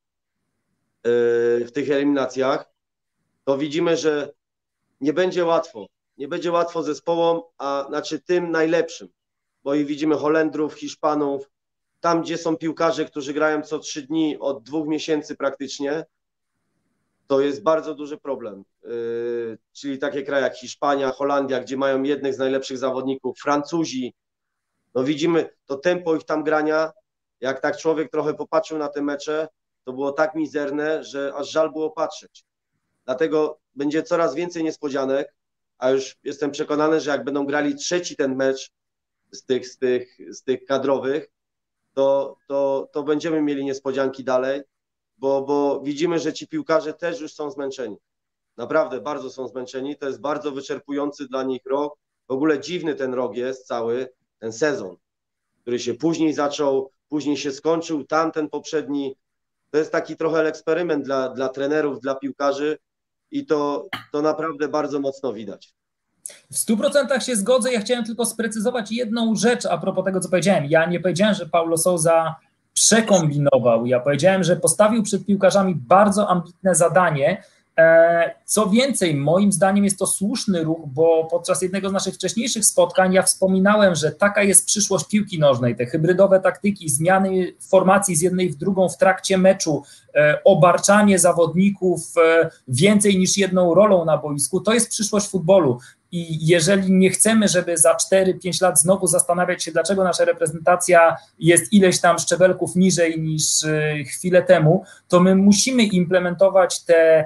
w tych eliminacjach, to widzimy, że nie będzie łatwo. Nie będzie łatwo zespołom, a znaczy tym najlepszym. Bo i widzimy Holendrów, Hiszpanów, tam gdzie są piłkarze, którzy grają co 3 dni od 2 miesięcy praktycznie, to jest bardzo duży problem. Czyli takie kraje jak Hiszpania, Holandia, gdzie mają jednych z najlepszych zawodników, Francuzi. No widzimy to tempo ich tam grania, jak tak człowiek trochę popatrzył na te mecze, to było tak mizerne, że aż żal było patrzeć. dlatego będzie coraz więcej niespodzianek, a już jestem przekonany, że jak będą grali trzeci ten mecz z tych kadrowych, to będziemy mieli niespodzianki dalej, bo widzimy, że ci piłkarze też już są zmęczeni. Naprawdę bardzo są zmęczeni, to jest bardzo wyczerpujący dla nich rok. W ogóle dziwny ten rok jest cały, ten sezon, który się później zaczął, później się skończył, tamten poprzedni. To jest taki trochę eksperyment dla trenerów, dla piłkarzy i to naprawdę bardzo mocno widać. W 100% się zgodzę. Ja chciałem tylko sprecyzować jedną rzecz a propos tego, co powiedziałem. Ja nie powiedziałem, że Paulo Sousa przekombinował. Ja powiedziałem, że postawił przed piłkarzami bardzo ambitne zadanie. Co więcej, moim zdaniem jest to słuszny ruch, bo podczas jednego z naszych wcześniejszych spotkań ja wspominałem, że taka jest przyszłość piłki nożnej, te hybrydowe taktyki, zmiany formacji z jednej w drugą w trakcie meczu, obarczanie zawodników więcej niż jedną rolą na boisku, to jest przyszłość futbolu. I jeżeli nie chcemy, żeby za 4-5 lat znowu zastanawiać się, dlaczego nasza reprezentacja jest ileś tam szczebelków niżej niż chwilę temu, to my musimy implementować te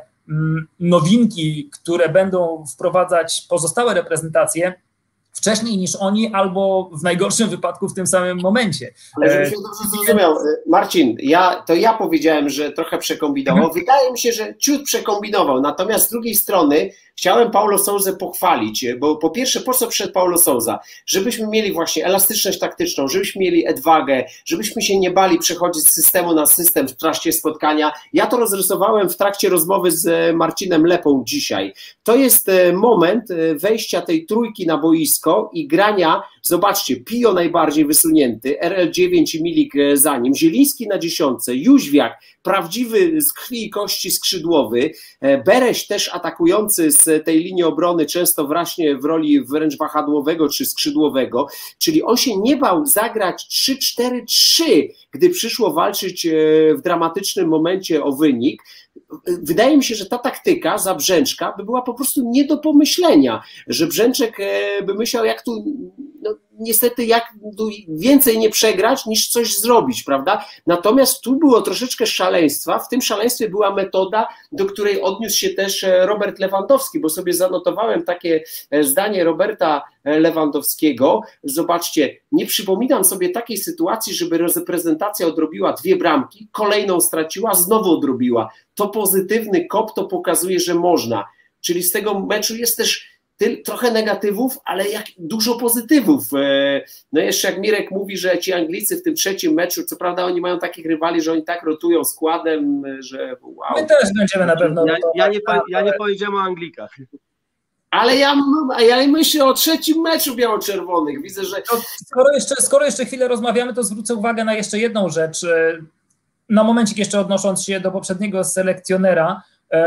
nowinki, które będą wprowadzać pozostałe reprezentacje wcześniej niż oni, albo w najgorszym wypadku w tym samym momencie. Ale żebyś się dobrze zrozumiał, Marcin, ja powiedziałem, że trochę przekombinował. Wydaje mi się, że ciut przekombinował. Natomiast z drugiej strony chciałem Paulo Sousę pochwalić, bo po pierwsze, po co przyszedł Paulo Sousa? Żebyśmy mieli właśnie elastyczność taktyczną, żebyśmy mieli odwagę, żebyśmy się nie bali przechodzić z systemu na system w trakcie spotkania. Ja to rozrysowałem w trakcie rozmowy z Marcinem Lepą dzisiaj. To jest moment wejścia tej trójki na boisko i grania, zobaczcie, Pio najbardziej wysunięty, RL9 i Milik za nim, Zieliński na 10, Jóźwiak, prawdziwy z krwi i kości skrzydłowy, Bereś też atakujący z tej linii obrony, często właśnie w roli wręcz wahadłowego czy skrzydłowego, czyli on się nie bał zagrać 3-4-3, gdy przyszło walczyć w dramatycznym momencie o wynik. Wydaje mi się, że ta taktyka za Brzęczka by była po prostu nie do pomyślenia, że Brzęczek by myślał, jak tu, no niestety, jak tu więcej nie przegrać niż coś zrobić, prawda? Natomiast tu było troszeczkę szaleństwa, w tym szaleństwie była metoda, do której odniósł się też Robert Lewandowski, bo sobie zanotowałem takie zdanie Roberta Lewandowskiego. Zobaczcie, nie przypominam sobie takiej sytuacji, żeby reprezentacja odrobiła 2 bramki, kolejną straciła, znowu odrobiła. To pozytywny kop, to pokazuje, że można. Czyli z tego meczu jest też trochę negatywów, ale jak dużo pozytywów. No jeszcze jak Mirek mówi, że ci Anglicy w tym trzecim meczu, co prawda oni mają takich rywali, że oni tak rotują składem, że wow. My też będziemy na pewno Ja nie powiedziałem o Anglikach. Ale ja myślę o trzecim meczu biało-czerwonych. Widzę, że... Skoro jeszcze chwilę rozmawiamy, to zwrócę uwagę na jeszcze jedną rzecz. Na momencik jeszcze odnosząc się do poprzedniego selekcjonera,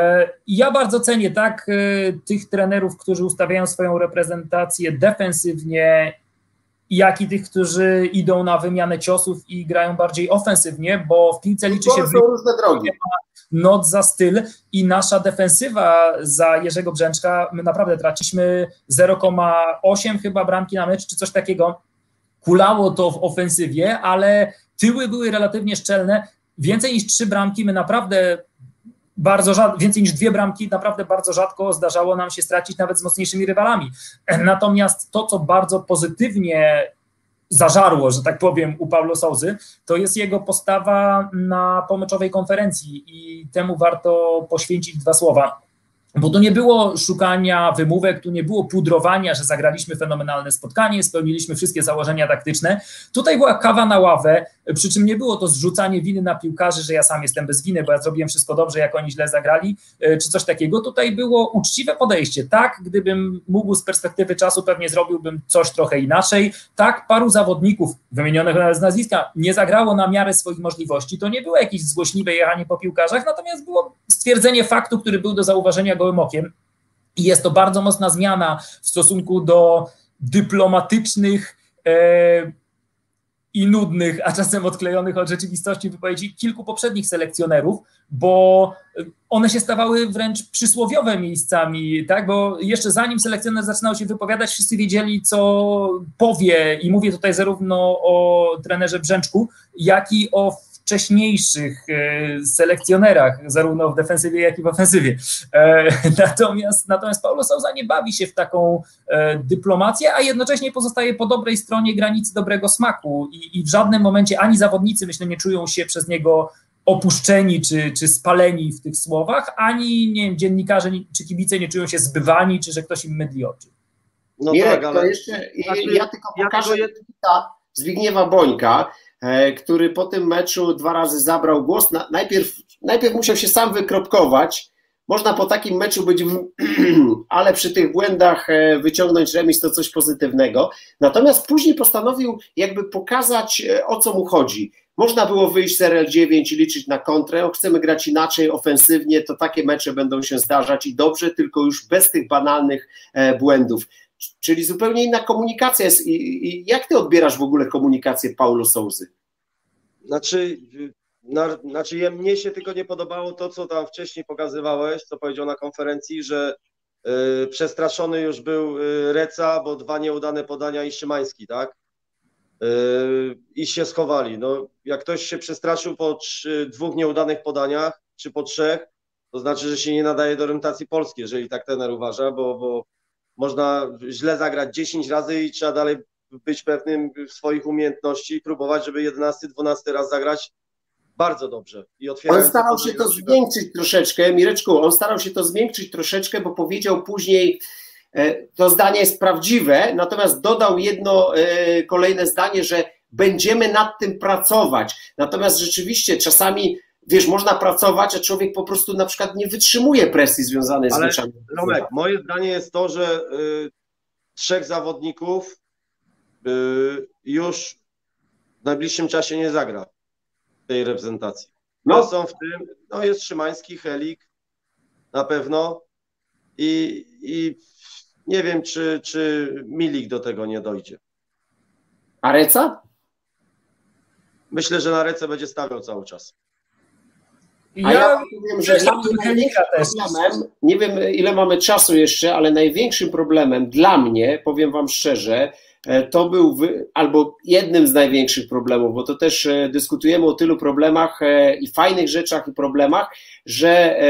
ja bardzo cenię tych trenerów, którzy ustawiają swoją reprezentację defensywnie, jak i tych, którzy idą na wymianę ciosów i grają bardziej ofensywnie, bo w piłce liczy się różne drogi. Not za styl i nasza defensywa za Jerzego Brzęczka, my naprawdę traciliśmy 0,8 chyba bramki na mecz, czy coś takiego. Kulało to w ofensywie, ale tyły były relatywnie szczelne. Więcej niż 3 bramki my naprawdę więcej niż 2 bramki naprawdę bardzo rzadko zdarzało nam się stracić nawet z mocniejszymi rywalami. Natomiast to, co bardzo pozytywnie zażarło, że tak powiem, u Paulo Sousy, to jest jego postawa na pomeczowej konferencji i temu warto poświęcić 2 słowa. Bo tu nie było szukania wymówek, tu nie było pudrowania, że zagraliśmy fenomenalne spotkanie, spełniliśmy wszystkie założenia taktyczne. Tutaj była kawa na ławę, przy czym nie było to zrzucanie winy na piłkarzy, że ja sam jestem bez winy, bo ja zrobiłem wszystko dobrze, jak oni źle zagrali, czy coś takiego. Tutaj było uczciwe podejście. Tak, gdybym mógł z perspektywy czasu, pewnie zrobiłbym coś trochę inaczej. Tak, paru zawodników, wymienionych z nazwiska, nie zagrało na miarę swoich możliwości. To nie było jakieś złośliwe jechanie po piłkarzach, natomiast było stwierdzenie faktu, który był do zauważenia gołym okiem. I jest to bardzo mocna zmiana w stosunku do dyplomatycznych i nudnych, a czasem odklejonych od rzeczywistości wypowiedzi kilku poprzednich selekcjonerów, bo one się stawały wręcz przysłowiowe miejscami, tak? Bo jeszcze zanim selekcjoner zaczynał się wypowiadać, wszyscy wiedzieli, co powie, i mówię tutaj zarówno o trenerze Brzęczku, jak i o najówcześniejszych selekcjonerach, zarówno w defensywie, jak i w ofensywie. Natomiast Paulo Sousa nie bawi się w taką dyplomację, a jednocześnie pozostaje po dobrej stronie granicy dobrego smaku i w żadnym momencie ani zawodnicy, myślę, nie czują się przez niego opuszczeni czy spaleni w tych słowach, ani nie wiem, dziennikarze czy kibice nie czują się zbywani, czy że ktoś im mydli oczy. No Mirek, tak, ale... to jeszcze ja tylko pokażę Zbigniewa Bońka, który po tym meczu 2 razy zabrał głos. Najpierw musiał się sam wykropkować. Można po takim meczu być, ale przy tych błędach wyciągnąć remis to coś pozytywnego. Natomiast później postanowił jakby pokazać, o co mu chodzi. Można było wyjść z RL9 i liczyć na kontrę, chcemy grać inaczej, ofensywnie, to takie mecze będą się zdarzać i dobrze, tylko już bez tych banalnych błędów. Czyli zupełnie inna komunikacja jest. I jak ty odbierasz w ogóle komunikację Paulo Sousy? Znaczy mnie się tylko nie podobało to, co tam wcześniej pokazywałeś, co powiedział na konferencji, że przestraszony już był Reca, bo 2 nieudane podania i Szymański, tak? I się schowali. No, jak ktoś się przestraszył po 2 nieudanych podaniach, czy po 3, to znaczy, że się nie nadaje do reprezentacji Polski, jeżeli tak trener uważa, bo można źle zagrać 10 razy i trzeba dalej być pewnym swoich umiejętności i próbować, żeby 11, 12 raz zagrać bardzo dobrze. On starał się to zmiękczyć troszeczkę, Mireczku, bo powiedział później, to zdanie jest prawdziwe, natomiast dodał jedno kolejne zdanie, że będziemy nad tym pracować. Natomiast rzeczywiście czasami, wiesz, można pracować, a człowiek po prostu na przykład nie wytrzymuje presji związanej z meczami. Romek, moje zdanie jest to, że 3 zawodników już w najbliższym czasie nie zagra tej reprezentacji. No są w tym, no jest Szymański, Helik na pewno i nie wiem, czy Milik do tego nie dojdzie. A Reca? Myślę, że na Recę będzie stawiał cały czas. Ja powiem, że dla mnie największym problemem, nie wiem ile mamy czasu jeszcze, ale największym problemem dla mnie, powiem wam szczerze, to był, albo jednym z największych problemów, bo to też dyskutujemy o tylu problemach i fajnych rzeczach i problemach, że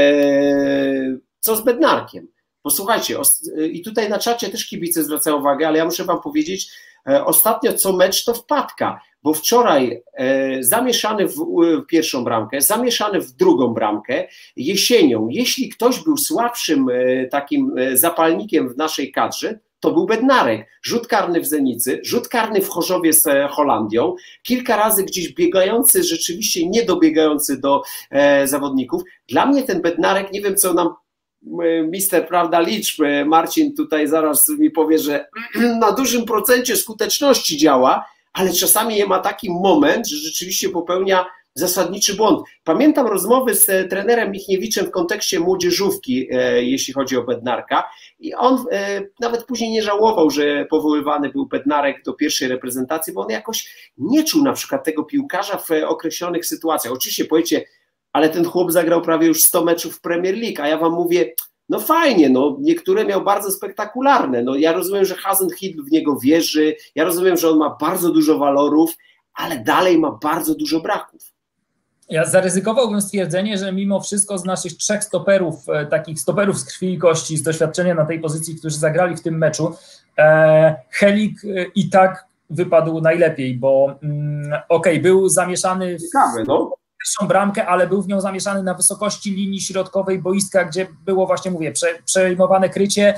co z Bednarkiem? Posłuchajcie, i tutaj na czacie też kibice zwracają uwagę, ale ja muszę wam powiedzieć, ostatnio co mecz to wpadka, bo wczoraj zamieszany w pierwszą bramkę, zamieszany w drugą bramkę, jesienią, jeśli ktoś był słabszym takim zapalnikiem w naszej kadrze, to był Bednarek. Rzut karny w Zenicy, rzut karny w Chorzowie z Holandią, kilka razy gdzieś biegający, rzeczywiście nie dobiegający do zawodników. Dla mnie ten Bednarek, nie wiem co nam mister, prawda, liczb, Marcin tutaj zaraz mi powie, że na dużym procencie skuteczności działa, ale czasami ma taki moment, że rzeczywiście popełnia zasadniczy błąd. Pamiętam rozmowy z trenerem Michniewiczem w kontekście młodzieżówki, jeśli chodzi o Bednarka, i on nawet później nie żałował, że powoływany był Bednarek do pierwszej reprezentacji, bo on jakoś nie czuł na przykład tego piłkarza w określonych sytuacjach. Oczywiście powiecie, ale ten chłop zagrał prawie już 100 meczów w Premier League, a ja wam mówię, no fajnie, no niektóre miał bardzo spektakularne, no ja rozumiem, że Hasenhüttl w niego wierzy, ja rozumiem, że on ma bardzo dużo walorów, ale dalej ma bardzo dużo braków. Ja zaryzykowałbym stwierdzenie, że mimo wszystko z naszych 3 stoperów, takich stoperów z krwi i kości, z doświadczenia na tej pozycji, którzy zagrali w tym meczu, Helik i tak wypadł najlepiej, bo był zamieszany w pierwszą bramkę, ale był w nią zamieszany na wysokości linii środkowej boiska, gdzie było właśnie, mówię, przejmowane krycie.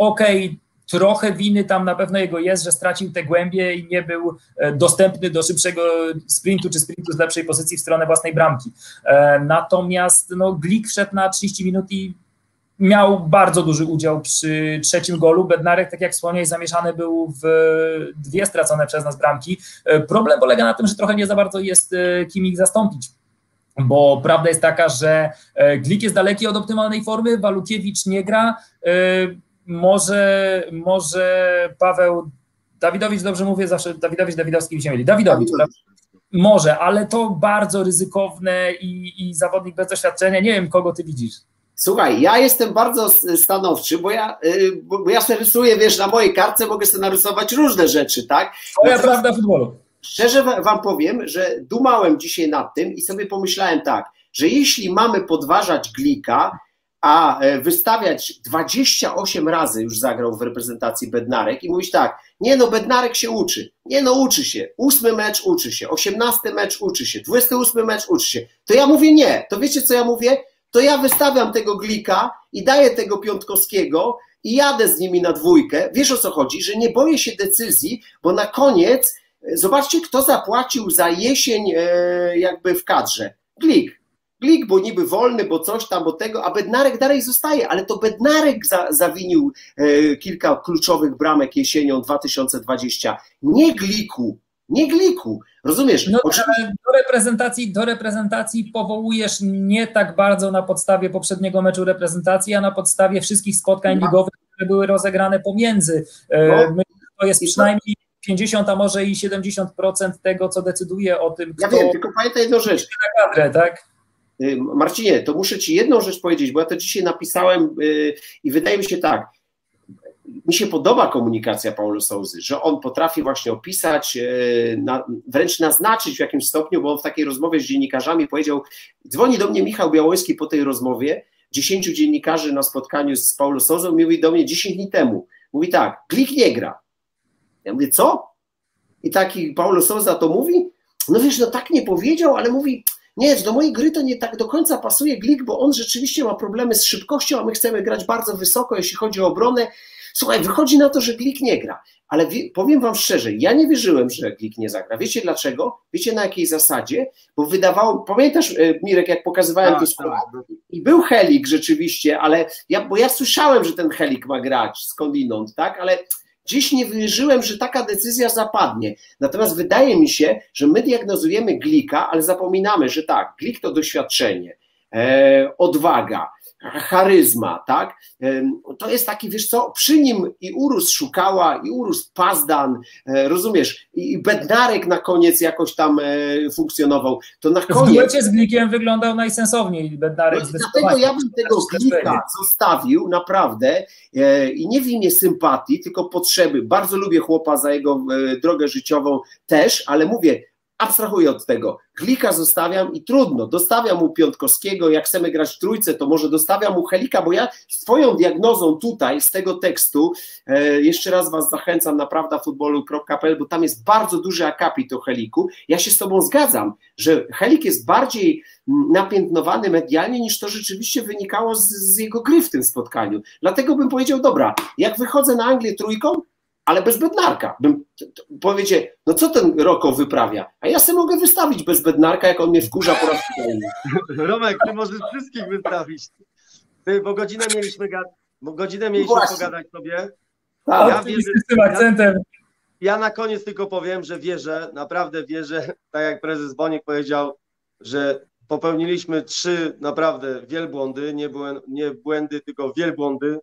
Trochę winy tam na pewno jego jest, że stracił te głębie i nie był dostępny do szybszego sprintu czy sprintu z lepszej pozycji w stronę własnej bramki. Natomiast Glik wszedł na 30 minut i miał bardzo duży udział przy 3. golu. Bednarek, tak jak wspomniałeś, zamieszany był w 2 stracone przez nas bramki. Problem polega na tym, że trochę nie za bardzo jest kim ich zastąpić. Bo prawda jest taka, że Glik jest daleki od optymalnej formy, Walukiewicz nie gra, może Paweł Dawidowicz, dobrze mówię, zawsze Dawidowski mi się myli. Dawidowicz. Może, ale to bardzo ryzykowne i zawodnik bez doświadczenia. Nie wiem, kogo ty widzisz. Słuchaj, ja jestem bardzo stanowczy, bo ja sobie rysuję, wiesz, na mojej kartce mogę sobie narysować różne rzeczy, tak? Twoja prawda futbolu. Szczerze wam powiem, że dumałem dzisiaj nad tym i sobie pomyślałem tak, że jeśli mamy podważać Glika, a wystawiać 28 razy już zagrał w reprezentacji Bednarek i mówić tak, nie no Bednarek się uczy, nie no uczy się, 8 mecz uczy się, 18 mecz uczy się, 28 mecz uczy się, to ja mówię nie, to wiecie co ja mówię? To ja wystawiam tego Glika i daję tego Piątkowskiego i jadę z nimi na dwójkę, wiesz o co chodzi, że nie boję się decyzji, bo na koniec, zobaczcie kto zapłacił za jesień jakby w kadrze, Glik, bo niby wolny, bo coś tam, bo tego, a Bednarek dalej zostaje, ale to Bednarek zawinił kilka kluczowych bramek jesienią 2020, nie Gliku, rozumiesz? No, do reprezentacji powołujesz nie tak bardzo na podstawie poprzedniego meczu reprezentacji, a na podstawie wszystkich spotkań ligowych, które były rozegrane pomiędzy. To jest przynajmniej 50, a może i 70% tego, co decyduje o tym, kto... Ja wiem, tylko pamiętaj jedną rzecz. Na kadrę, tak? Marcinie, to muszę ci jedną rzecz powiedzieć, bo ja to dzisiaj napisałem i wydaje mi się tak, mi się podoba komunikacja Paulo Sousy, że on potrafi właśnie opisać, wręcz naznaczyć w jakimś stopniu, bo on w takiej rozmowie z dziennikarzami powiedział, dzwoni do mnie Michał Białoński po tej rozmowie, 10 dziennikarzy na spotkaniu z Paulo Sousą, mówi do mnie 10 dni temu, mówi tak, Glik nie gra. Ja mówię, co? I taki Paulo Sousa to mówi? No wiesz, no tak nie powiedział, ale mówi... Nie, do mojej gry to nie tak do końca pasuje Glik, bo on rzeczywiście ma problemy z szybkością, a my chcemy grać bardzo wysoko, jeśli chodzi o obronę. Słuchaj, wychodzi na to, że Glik nie gra, ale powiem wam szczerze, ja nie wierzyłem, że Glik nie zagra. Wiecie dlaczego? Wiecie na jakiej zasadzie? Bo wydawało, pamiętasz Mirek, jak pokazywałem tu skład? I był Helik rzeczywiście, ale bo ja słyszałem, że ten Helik ma grać skądinąd, tak? Ale dziś nie wierzyłem, że taka decyzja zapadnie. Natomiast wydaje mi się, że my diagnozujemy Glika, ale zapominamy, że tak, Glik to doświadczenie, odwaga, charyzma, tak? To jest taki, wiesz co, przy nim i urósł Szukała, i urósł Pazdan, rozumiesz, i Bednarek na koniec jakoś tam funkcjonował. To na koniec... W duecie z Glikiem wyglądał najsensowniej Bednarek. Dlatego ja bym tego Glika zostawił naprawdę i nie w imię sympatii, tylko potrzeby. Bardzo lubię chłopa za jego drogę życiową też, ale mówię, abstrahuję od tego. Glika zostawiam i trudno, dostawiam mu Piątkowskiego, jak chcemy grać w trójce, to może dostawiam mu Helika, bo ja z twoją diagnozą tutaj, z tego tekstu, jeszcze raz was zachęcam na prawdafutbolu.pl, bo tam jest bardzo duży akapit o Heliku. Ja się z tobą zgadzam, że Helik jest bardziej napiętnowany medialnie, niż to rzeczywiście wynikało z jego gry w tym spotkaniu. Dlatego bym powiedział, dobra, jak wychodzę na Anglię trójką, ale bez Bednarka. Powiecie, no co ten Roko wyprawia? A ja sobie mogę wystawić bez Bednarka, jak on mnie wkurza po raz kolejny. Romek, ty możesz wszystkich wystawić. Bo godzinę mieliśmy pogadać sobie. Tak, z tym akcentem. Ja na koniec tylko powiem, że wierzę, naprawdę wierzę, tak jak prezes Boniek powiedział, że popełniliśmy 3 naprawdę wielbłądy, nie błędy, tylko wielbłądy.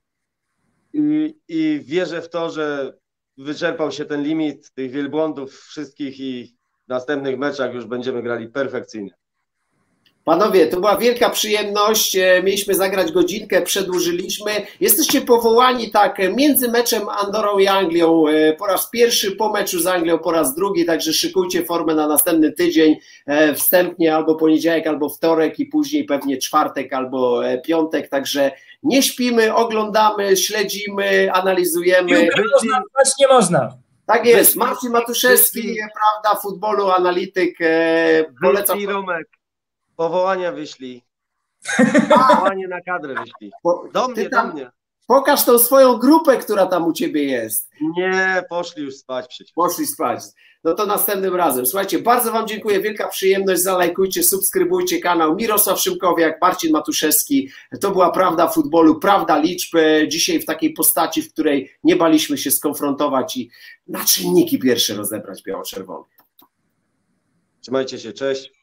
I wierzę w to, że wyczerpał się ten limit tych wielbłądów wszystkich i w następnych meczach już będziemy grali perfekcyjnie. Panowie, to była wielka przyjemność, mieliśmy zagrać godzinkę, przedłużyliśmy. Jesteście powołani tak między meczem Andorrą i Anglią po raz pierwszy, po meczu z Anglią po raz drugi, także szykujcie formę na następny tydzień, wstępnie albo poniedziałek, albo wtorek i później pewnie czwartek albo piątek, także nie śpimy, oglądamy, śledzimy, analizujemy. Nie można. Tak jest, Marcin Matuszewski, prawda, futbolu, analityk. Polecam. Romek. Powołania wyślij. Powołanie na kadrę wyślij. Do mnie. Pokaż tą swoją grupę, która tam u ciebie jest. Nie, poszli już spać przecież. Poszli spać. No to następnym razem. Słuchajcie, bardzo wam dziękuję, wielka przyjemność, zalajkujcie, subskrybujcie kanał. Mirosław Szymkowiak, Marcin Matuszewski. To była Prawda Futbolu, Prawda Liczb. Dzisiaj w takiej postaci, w której nie baliśmy się skonfrontować i na czynniki pierwsze rozebrać biało-czerwone. Trzymajcie się, cześć.